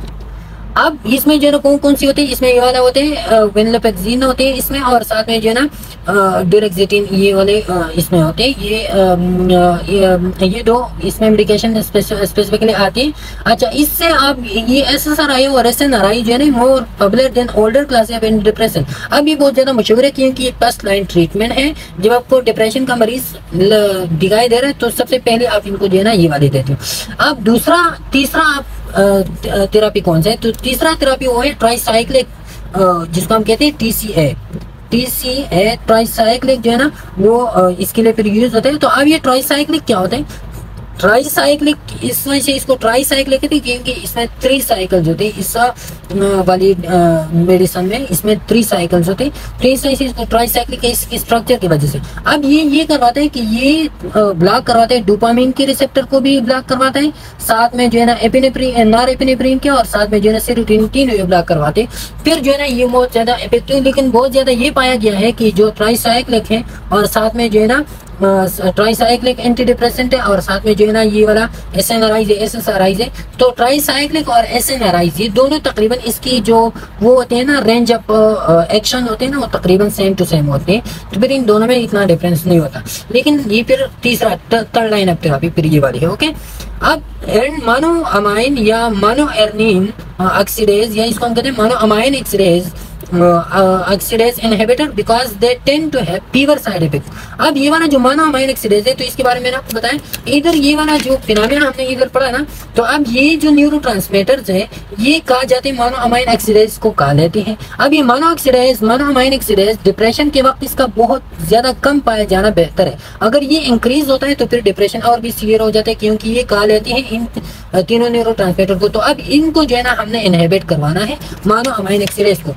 अब इसमें जो है ना कौन कौन सी होती है, इसमें ये वाला होते हैं वेनलोपेक्सिन होते हैं इसमें, और साथ में जो है ना ड्यूरेक्सिटिन ये वाले इसमें होते हैं, ये, ये ये दो इसमें मेडिकेशन स्पेसिफिकली आती है। अच्छा, इससे आप ये एसएसआरआई और एसएनआरआई जो है ना more popular than older class of depression, अब ये बहुत ज्यादा मशहूर है क्योंकि ये फर्स्ट लाइन ट्रीटमेंट है। जब आपको डिप्रेशन का मरीज दिखाई दे रहा है तो सबसे पहले आप इनको जो है ना ये वाले देते हो। अब दूसरा तीसरा आप थेरापी कौन सा है, तो तीसरा थेरापी वो है ट्राइसाइक्लिक, जिसको हम कहते हैं टीसीए, टीसीए ट्राइसाइक्लिक जो है ना वो इसके लिए फिर यूज होता है। तो अब ये ट्राइसाइक्लिक क्या होता है, ट्राइसाइक्लिक इस वजह से इसको ट्राइसाइक्लिक कहते हैं क्योंकि इसमें थ्री साइकिल्स होते हैं, इस वाली मेडिसिन में इसमें थ्री साइकिल्स होते हैं, तो इस वजह से इसको ट्राइसाइक्लिक इसकी स्ट्रक्चर की वजह से। अब ये ये करवाता है कि ये ब्लॉक करवाता है डोपामिन के रिसेप्टर को भी ब्लॉक करवाता है, साथ में जो है ना एपिनेफ्रिन नॉरएपिनेफ्रिन के, और साथ में जो है ना सेरोटोनिन, तीनों ब्लॉक करवाते हैं। फिर जो है ना ये बहुत ज्यादा इफेक्टिव, लेकिन बहुत ज्यादा ये पाया गया है कि जो ट्राइसाइक्लिक है और साथ में जो है ना ट्राइसाइक्लिक एंटी डिप्रेसेंट है, और साथ में जो है ना ये वाला एसएनआरआईज है, एसएसआरआईज है। तो ट्राइसाइक्लिक और एसएनआरआईज ये दोनों तकरीबन इसकी जो वो होते हैं ना रेंज ऑफ एक्शन होते हैं ना वो तकरीबन सेम टू सेम होते हैं, तो फिर इन दोनों में इतना डिफरेंस नहीं होता। लेकिन ये फिर तीसरा थर्ड लाइन ऑफ थेरेपी फिर ये वाली है। ओके, अब मोनो अमाइन या मोनो एर्निन ऑक्सीडेज, या इसको हम कहते हैं mono amine oxidase oxidase inhibitor because they tend to have fewer side effect. अब ये वाला जो मोनो अमाइन ऑक्सीडेज है, तो इसके बारे में मैंने आपको बताया, इधर ये वाला जो फिनोमेना हमने इधर पढ़ा ना, तो अब ये जो न्यूरोट्रांसमीटर्स है ये कहा जाते हैं मोनो अमाइन ऑक्सीडेज को कहा लेते हैं। अब ये mono oxidase mono amine oxidase depression के वक्त इसका बहुत ज्यादा कम पाया जाना बेहतर है। अगर ये इंक्रीज होता है तो फिर डिप्रेशन और भी सीवियर हो जाता है, क्योंकि ये कहा लेते हैं इन तीनों न्यूरोट्रांसमीटर को। तो अब इनको जो है ना हमने इनहिबिट करवाना है मोनो अमाइन ऑक्सीडेज को। तो इसके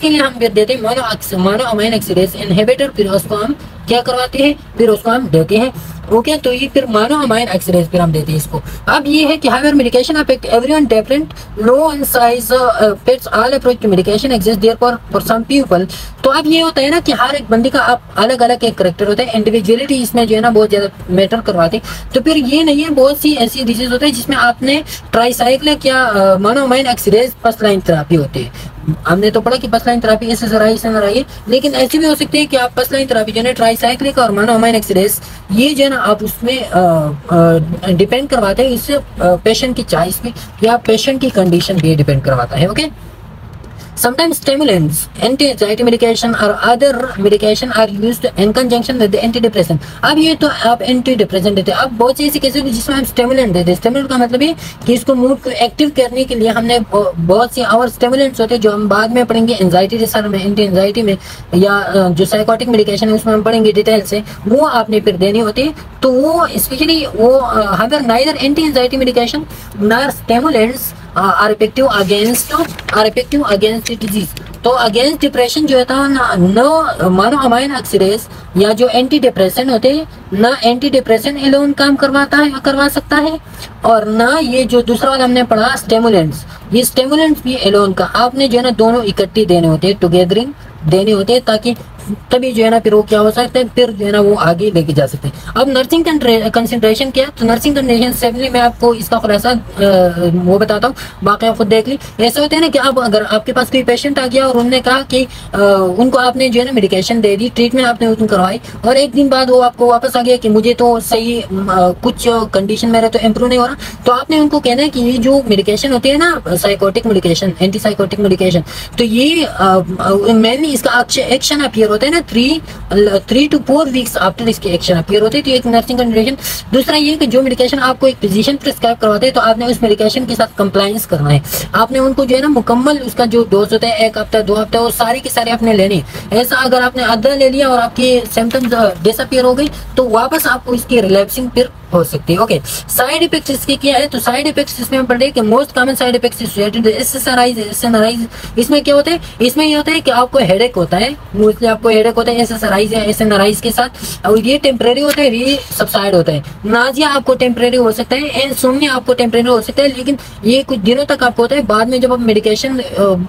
इसके लिए हम फिर देते हैं mono mono amine oxidase inhibitor, फिर उसको हम क्या करवाते हैं, फिर उसको हम देते हैं। ओके, तो ये फिर मोनो अमाइन ऑक्सीडेज फिर हम देते हैं इसको। अब ये है कि higher medication of everyone different low in size fits all approach to medication exist therefore for some people. तो अब ये होता है ना कि हर एक बंदे का आप अलग अलग एक करेक्टर होता है, इंडिविजुअलिटी इसमें जो है ना बहुत ज्यादा मैटर करवाते हैं। तो फिर ये नहीं है, बहुत सी ऐसी डिजीज होते हैं जिसमें आपने ट्राइसाइक्लिक या mono amine oxidase first line therapy होती है। हमने तो पढ़ा कि first line therapy S S R I से है, लेकिन ऐसी भी हो सकती है कि आप फर्स्ट लाइन थेरेपी जो है ट्राइसाइक्लिक और मोनो अमाइन ऑक्सीडेज ये जो है ना आप उसमें डिपेंड करवाते हैं, इससे पेशेंट की चॉइस पे या पेशेंट की कंडीशन पे डिपेंड करवाता है। Okay, sometimes stimulants, anti-anxiety medication or other medication are used in conjunction with the antidepressant। अब ये तो आप antidepressant देते हैं। अब बहुत सी ऐसी केसेस जिसमें हम स्टिमुलेंट देते हैं। स्टिमुलेंट का मतलब ये कि इसको मूड को एक्टिव करने के लिए हमने बहुत सी और स्टिमुलेंट्स होते हैं जो हम बाद में पढ़ेंगे एंजाइटी डिसऑर्डर में, एंटी एंजाइटी में, या जो साइकोटिक मेडिकेशन है उसमें हम पढ़ेंगे डिटेल से, वो आपने फिर देनी होती है। तो वो स्पेशली वो अगर neither anti anxiety medication nor stimulants are effective against are effective against disease. तो अगेंस्ट डिप्रेशन जो होता है नो मोनो अमाइन ऑक्सीडेज या जो एंटी डिप्रेशन होते हैं, ना एंटी डिप्रेशन एलोन काम करवाता है करवा सकता है, और ना ये जो दूसरा वाला हमने पढ़ा स्टिमुलेंट्स, ये स्टिमुलेंट्स भी एलोन का आपने जो है ना दोनों इकट्ठी देने होते हैं, टुगेदरिंग देने होते हैं, ताकि तभी जो है ना फिर वो क्या हो सकता है, फिर जो है ना वो आगे लेके जा सकते हैं। अब नर्सिंग कंसंट्रेशन क्या है, तो नर्सिंग कंसंट्रेशन सिंपली मैं आपको इसका खुलासा वो बताता हूँ, बाकी आप खुद देख ली। ऐसा होता है ना कि अब अगर आपके पास कोई पेशेंट आ गया और उन्होंने कहा कि आ, उनको आपने जो है ना मेडिकेशन दे दी, ट्रीटमेंट आपने उनको करवाई, और एक दिन बाद वो आपको वापस आ गया कि मुझे तो सही आ, कुछ कंडीशन मेरा तो इम्प्रूव नहीं हो रहा, तो आपने उनको कहना है कि ये जो मेडिकेशन होती है ना psychotic medication, anti psychotic medication, तो ये मेनली इसका एक्शन अपीयर होता है ना three three to four weeks after इसके एक्शन अपीयर होते हैं। तो एक नर्सिंग कंडीशन। दूसरा ये कि जो मेडिकेशन आपको एक फिजिशियन प्रिस्क्राइब करवाते हैं, तो आपने उस मेडिकेशन के साथ कंप्लायंस करना है। आपने उनको जो है ना मुकम्मल उसका जो डोज होता है, एक हफ्ता दो हफ्ता, वो सारे के सारे आपने लेने। ऐसा अगर आपने आधा ले लिया और आपके सिम्टम्स डिसअपीयर हो गई, तो वापस आपको इसकी रिलैप्सिंग फिर हो सकती है। ओके, साइड इफेक्ट्स इसके क्या है, तो साइड इफेक्ट्स इसमें हम पढ़े कि most common side effects associated SSRIs SNRIs. इसमें क्या होता है, इसमें ये होता है कि आपको हेडेक होता है, मोस्टली आपको हेडेक होता है एसएसआरआईज या एसएनआरआईज के साथ, और ये टेम्परेरी होता है, ये सबसाइड होता है। नाजिया आपको टेम्परेरी हो सकता है, इंसोम्निया आपको टेम्परेरी हो सकता है, लेकिन ये कुछ दिनों तक आपको होता है। बाद में जब आप मेडिकेशन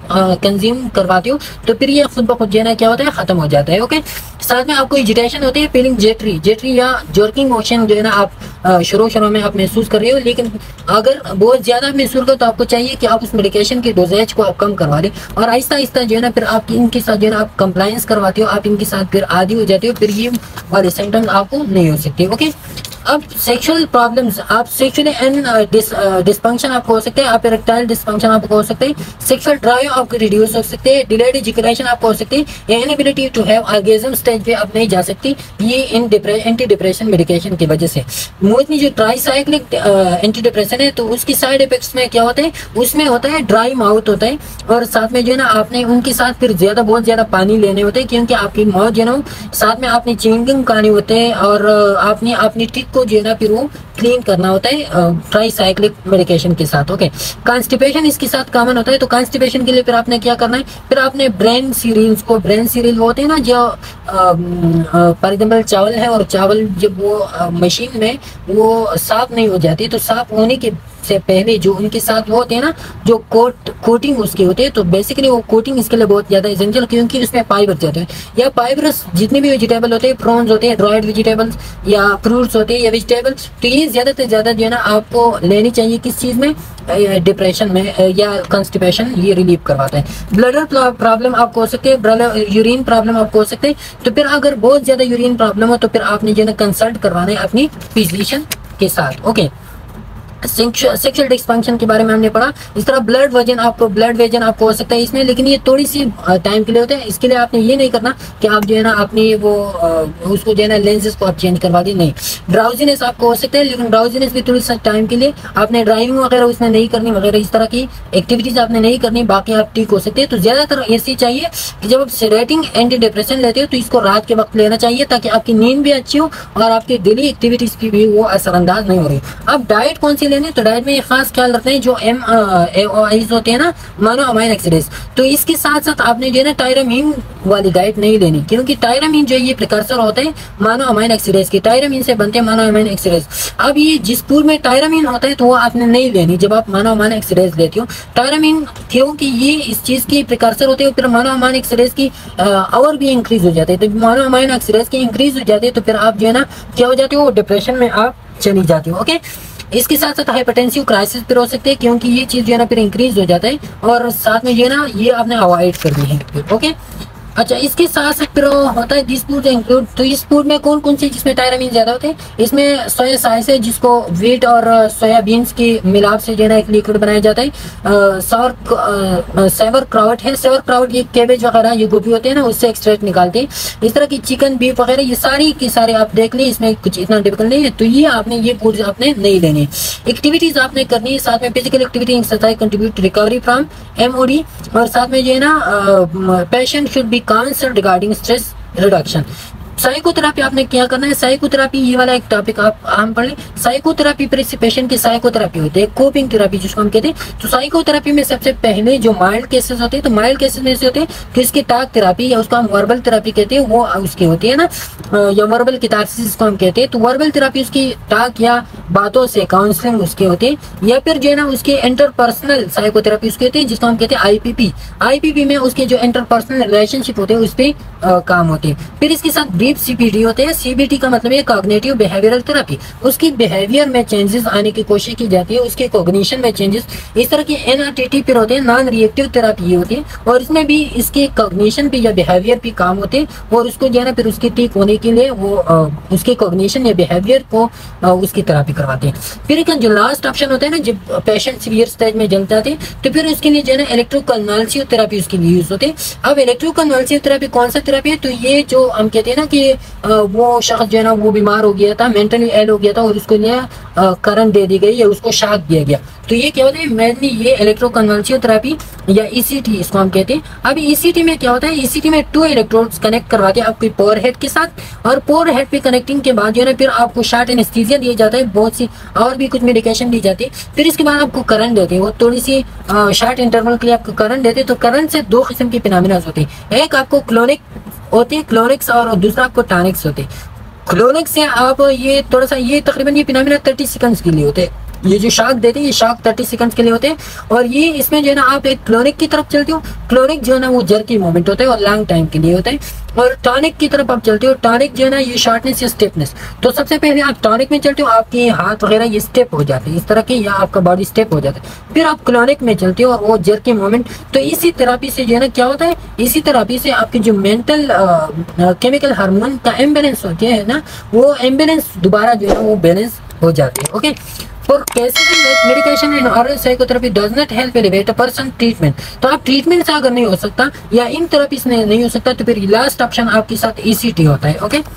कंज्यूम करवाते हो तो फिर ये खुद ब खुद जो है क्या होता है, खत्म हो जाता है। ओके, साथ में आपको एजिटेशन होती है, फीलिंग जेटरी जेटरी या जर्किंग मोशन जो है ना आप शुरू शुरू में आप महसूस कर रहे हो, लेकिन अगर बहुत ज्यादा महसूस करो तो आपको चाहिए कि आप उस मेडिकेशन की डोजेज को आप कम करवा लें, और आहिस्ता आहिस्ता जो है ना फिर आप इनके साथ जो है ना आप कंप्लायंस करवाते हो, आप इनके साथ फिर आदी हो जाते हो, फिर ये वाले सिम्टम्स आपको नहीं हो सकते। ओके, अब सेक्सुअल प्रॉब्लम्स, आप सेक्सुअली एंड डिस्फंक्शन आपको हो सकते हैं, आप इरेक्टाइल डिस्फंक्शन आपको हो सकते हैं, सेक्सुअल ड्राइव आपको रिड्यूस हो सकते हैं, डिलेड इजैकुलेशन आपको हो सकती है, inability to have orgasm stage पे आप नहीं जा सकती, ये इन एंटी डिप्रेशन मेडिकेशन की वजह से। मोस्टली जो ट्राइसाइक्लिक एंटी डिप्रेशन है, तो उसकी साइड इफेक्ट्स में क्या होता है, उसमें होता है ड्राई माउथ होता है, और साथ में जो है ना आपने उनके साथ फिर ज्यादा बहुत ज्यादा पानी लेने होते हैं, क्योंकि आपकी माउथ जो है साथ में आपने च्युइंगम करनी होते हैं, और आपने अपनी टीथ को जो है ना फिर वो क्लीन करना होता है ट्राइसाइक्लिक मेडिकेशन के साथ। ओके, कॉन्स्टिपेशन इसके साथ कॉमन होता है, तो कॉन्स्टिपेशन के लिए फिर आपने क्या करना है, फिर आपने ब्रेन सीरियल्स को, ब्रेन सीरियल होते हैं ना जो फॉर एग्जाम्पल चावल है, और चावल जब वो मशीन में वो साफ नहीं हो जाती, तो साफ होने के से पहले जो उनके साथ वो होते हैं ना जो कोट कोटिंग उसके होते हैं, तो बेसिकली वो कोटिंग इसके लिए बहुत ज्यादा एसेंशियल, क्योंकि उसमें फाइबर जाते हैं, या फाइबरस जितने भी वेजिटेबल होते हैं, प्रॉन्स होते हैं, ड्राइड वेजिटेबल्स या फ्रूट्स होते हैं या वेजिटेबल्स, तो ये ज्यादा से ज्यादा जो है ना आपको लेनी चाहिए किस चीज में, डिप्रेशन में या कॉन्स्टिपेशन, ये रिलीव करवाता है। ब्लडर प्रॉब्लम आपको हो सकते हैं, यूरिन प्रॉब्लम आपको हो सकते हैं, तो फिर अगर बहुत ज्यादा यूरिन प्रॉब्लम हो तो फिर आपने जो है कंसल्ट करवाना है अपनी फिजिशियन के साथ। ओके, सेक्सुअल डिस्फंक्शन के बारे में हमने पढ़ा। इस तरह ब्लड वजन आपको ब्लड वजन आपको हो सकता है इसमें, लेकिन ये थोड़ी सी टाइम के लिए होता है। इसके लिए आपने ये नहीं करना कि आप जो है ना अपनी वो उसको जो है ना लेंसेज को आप चेंज करवा दी, नहीं। ड्राउजीनेस आपको हो सकता है, लेकिन ड्राउजीनेस भी थोड़ी सा टाइम के लिए, आपने ड्राइविंग वगैरह उसमें नहीं करनी वगैरह, इस तरह की एक्टिविटीज आपने नहीं करनी, बाकी आप ठीक हो सकते हैं। तो ज्यादातर ऐसी चाहिए कि जब आप सेडेटिंग एंटी डिप्रेशन लेते हो तो इसको रात के वक्त लेना चाहिए, ताकि आपकी नींद भी अच्छी हो और आपकी डेली एक्टिविटीज की भी वो असरअंदाज नहीं हो रही। अब डाइट कौन सी लेने, तो डाइट में एक खास ख्याल रखना है जो एम आईज होते हैं ना, मोनो अमाइन एक्सीडेज, तो इसके साथ साथ आपने जो है ना टायरामीन वाली डाइट नहीं लेनी, क्योंकि टायरामीन जो ये प्रिकर्सर होते हैं मोनो अमाइन एक्सीडेज के, टायरामीन से बनते हैं मोनो अमाइन एक्सीडेज। अब ये जिस फूड में टायरामीन होता है तो वो आपने नहीं लेनी जब आप मोनो अमाइन एक्सीडेज लेते हो। टायरामीन क्योंकि ये इस चीज की प्रिकर्सर होते हैं, फिर मोनो अमाइन एक्सीडेज की और भी इंक्रीज हो जाते हैं, तो मोनो अमाइन एक्सीडेज की इंक्रीज हो जाते हैं तो फिर आप जो है ना क्या हो जाते हो, डिप्रेशन में आप चली जाती हो। ओके, इसके साथ साथ हाइपरटेंसिव क्राइसिस फिर हो सकते हैं, क्योंकि ये चीज जो है ना फिर इंक्रीज हो जाता है, और साथ में जो है ना ये आपने अवॉइड करनी है फिर। ओके, अच्छा, इसके साथ साथ फिर होता है दिस फूड इंक्लूड, तो इस फूड में कौन कौन से जिसमें टायरामीन ज्यादा होते हैं, इसमें सोया साइस है जिसको व्हीट और सोयाबीन्स की मिलाप से जो है ना एक लिक्विड बनाया जाता है। सवर सेवर क्राउट है, सेवर क्राउट ये कैबेज वगैरह ये गोभी होते हैं ना, उससे एक्सट्रैक्ट निकालते हैं। इस तरह की चिकन बीफ वगैरह ये सारी की सारे आप देख ली, इसमें कुछ इतना डिफिकल्ट नहीं है, तो ये आपने ये फूड आपने नहीं लेने। एक्टिविटीज आपने करनी है, साथ में physical activity exercise contribute recovery from MOD, और साथ में जो है ना patient should be counselled regarding stress reduction. Psychotherapy आपने क्या करना है, साइकोथेरापी ये वाला एक टॉपिक आप आम पढ़ लें। साइकोथेरापी पर पेशेंट की साइकोथेरापी होती है, कोपिंग थेरापी जिसको हम कहते हैं। तो साइकोथेरापी में सबसे पहले जो माइल्ड केसेस होते हैं, तो माइल्ड केसेस में से होते हैं कि इसकी टाक थेरापी या उसको हम वर्बल थेरापी कहते हैं, वो उसकी होती है ना, या वर्बल कैथारसिस जिसको हम कहते हैं। तो वर्बल थेरापी उसकी टाक या बातों से काउंसलिंग उसके होती है, या फिर जो है ना उसके इंटरपर्सनल साइकोथेरापी उसके होती है जिसको हम कहते हैं आईपीपी। आईपीपी में उसके जो इंटरपर्सनल रिलेशनशिप होते हैं उस पर काम होते हैं। फिर इसके साथ ब्रीफ सीबीटी होते हैं। सीबीटी का मतलब है कॉग्निटिव बिहेवियरल थेरेपी, उसकी बिहेवियर में चेंजेस आने की कोशिश की जाती है, उसके कॉग्निशन में चेंजेस। इस तरह की एनआरटीटी फिर होते हैं नॉन रिएक्टिव थेरेपी होती है, और इसमें भी इसके कॉग्निशन पे या बिहेवियर पे काम होते हैं, और उसको जो है ना फिर उसके ठीक होने के लिए वो आ, उसके कॉग्निशन या बिहेवियर को आ, उसकी थेरेपी करवाते हैं। फिर एक जो लास्ट ऑप्शन होता है ना, जब पेशेंट सीवियर स्टेज में जल जाते हैं तो फिर उसके लिए जो है ना इलेक्ट्रोकन्वल्सिव थेरेपी उसके लिए यूज होते हैं। अब इलेक्ट्रोकन्वल्सिव थेरेपी कौन सा थेरेपी है, तो ये जो हम कहते हैं ना कि वो शख्स जो है ना वो बीमार हो गया था, मेंटली एल हो गया था, और उसको लिए करंट दे दी गई या उसको शॉक दिया गया, तो ये क्या होता है मेनली ये इलेक्ट्रोकन्वल्सिव थेरेपी या ईसीटी इसको हम कहते हैं। अब ईसीटी में क्या होता है, ईसीटी में टू इलेक्ट्रोड्स कनेक्ट करवाते हैं आपके पोर हेड के साथ, और पोर हेड पे कनेक्टिंग के बाद जो है ना फिर आपको शॉर्ट एनेस्थीसिया दिया जाता है, बहुत सी और भी कुछ मेडिकेशन दी जाती है। फिर इसके बाद आपको करंट देते हैं, वो थोड़ी सी शॉर्ट इंटरवल के लिए आपको करंट देते हैं। तो करंट से दो किस्म की फिनोमेना होते हैं, एक आपको क्लोनिक होते हैं क्लोनिक्स, और दूसरा आपको टॉनिक्स होते हैं। क्लोनिक्स से आप ये थोड़ा सा ये तकरीबन ये फिनोमेना थर्टी सेकंड्स के लिए होते हैं, ये जो शॉक देते हैं ये शॉक थर्टी सेकंड्स के लिए होते हैं, और ये इसमें जो है ना आप एक क्लोनिक की तरफ चलते हो, क्लोनिक जो है ना वो जर्की मूवमेंट होता है और लॉन्ग टाइम के लिए होता है, और टॉनिक की तरफ आप चलते हो, टॉनिक जो है ना ये शॉर्टनेस या स्टेपनेस। तो सबसे पहले आप टॉनिक में चलते हो, आपके हाथ वगैरह ये स्टेप हो जाते हैं इस तरह के, या आपका बॉडी स्टेप हो जाता है। फिर आप क्लोनिक में चलते हो और वो जर्की मूवमेंट। तो इसी थेरेपी से जो है ना क्या होता है, इसी थेरेपी से आपकी जो मेंटल केमिकल हार्मोन का इम्बैलेंस होती है ना, वो इम्बैलेंस दोबारा जो है वो बैलेंस हो जाती है। Okay, For cases in which medication and oral psychotherapy does not help elevate a person treatment, तो आप ट्रीटमेंट से अगर नहीं हो सकता या इन थेरेपी से नहीं हो सकता, तो फिर लास्ट ऑप्शन आपके साथ ईसीटी होता है। ओके,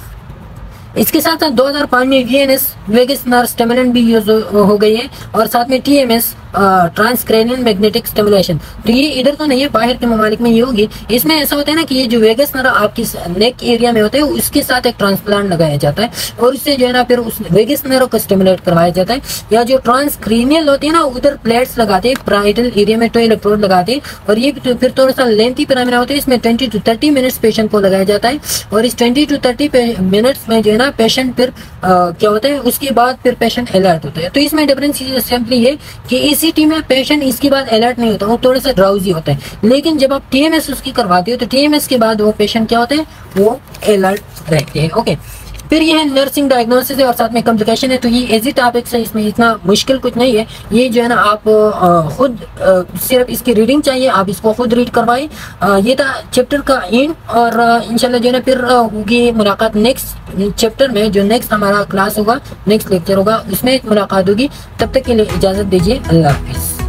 इसके साथ साथ दो हज़ार पाँच में वीएनएस वेगस नर्व स्टिमुलेंट भी यूज हो गई है, और साथ में टीएमएस ट्रांसक्रेनियल मैग्नेटिक स्टिमुलेशन। तो ये इधर तो नहीं है, बाहर के ममालिक में ये होगी। इसमें ऐसा होता है ना कि ये जो वेगस नर्व आपकी नेक एरिया में होता है उसके साथ एक ट्रांसप्लांट लगाया जाता है, और उससे जो है ना फिर उस वेगस नर्व को स्टिमुलेट करवाया जाता है। या जो ट्रांसक्रेनियल होती है ना, उधर प्लेट्स लगाते हैं, पैराइटल एरिया में टू इलेक्ट्रोड लगाते हैं, और ये फिर थोड़ा सा लेंथी फिनोमेना होता है। इसमें twenty to thirty minutes patient को लगाया जाता है, और इस ट्वेंटी टू थर्टी मिनट्स में जो है ना पेशेंट फिर आ, क्या होता है, उसके बाद फिर पेशेंट अलर्ट होता है। तो इसमें डिफरेंस सिंपली है कि ईसीटी में पेशेंट इसके बाद अलर्ट नहीं होता, वो थोड़ा सा ड्राउजी होता है, लेकिन जब आप टीएमएस उसकी करवाते हो तो टीएमएस के बाद वो पेशेंट क्या होते हैं, वो अलर्ट रहते हैं। ओके, फिर ये है नर्सिंग डायग्नोसिस है और साथ में कॉम्प्लिकेशन है। तो ये इजी टॉपिक्स है, इसमें इतना मुश्किल कुछ नहीं है। ये जो है ना आप आ, खुद आ, सिर्फ इसकी रीडिंग चाहिए, आप इसको खुद रीड करवाए। ये था चैप्टर का एंड, और इंशाल्लाह जो है ना फिर होगी मुलाकात नेक्स्ट चैप्टर में, जो नेक्स्ट हमारा क्लास होगा, नेक्स्ट लेक्चर होगा, उसमें मुलाकात होगी। तब तक के लिए इजाज़त दीजिए, अल्लाह हाफिज़।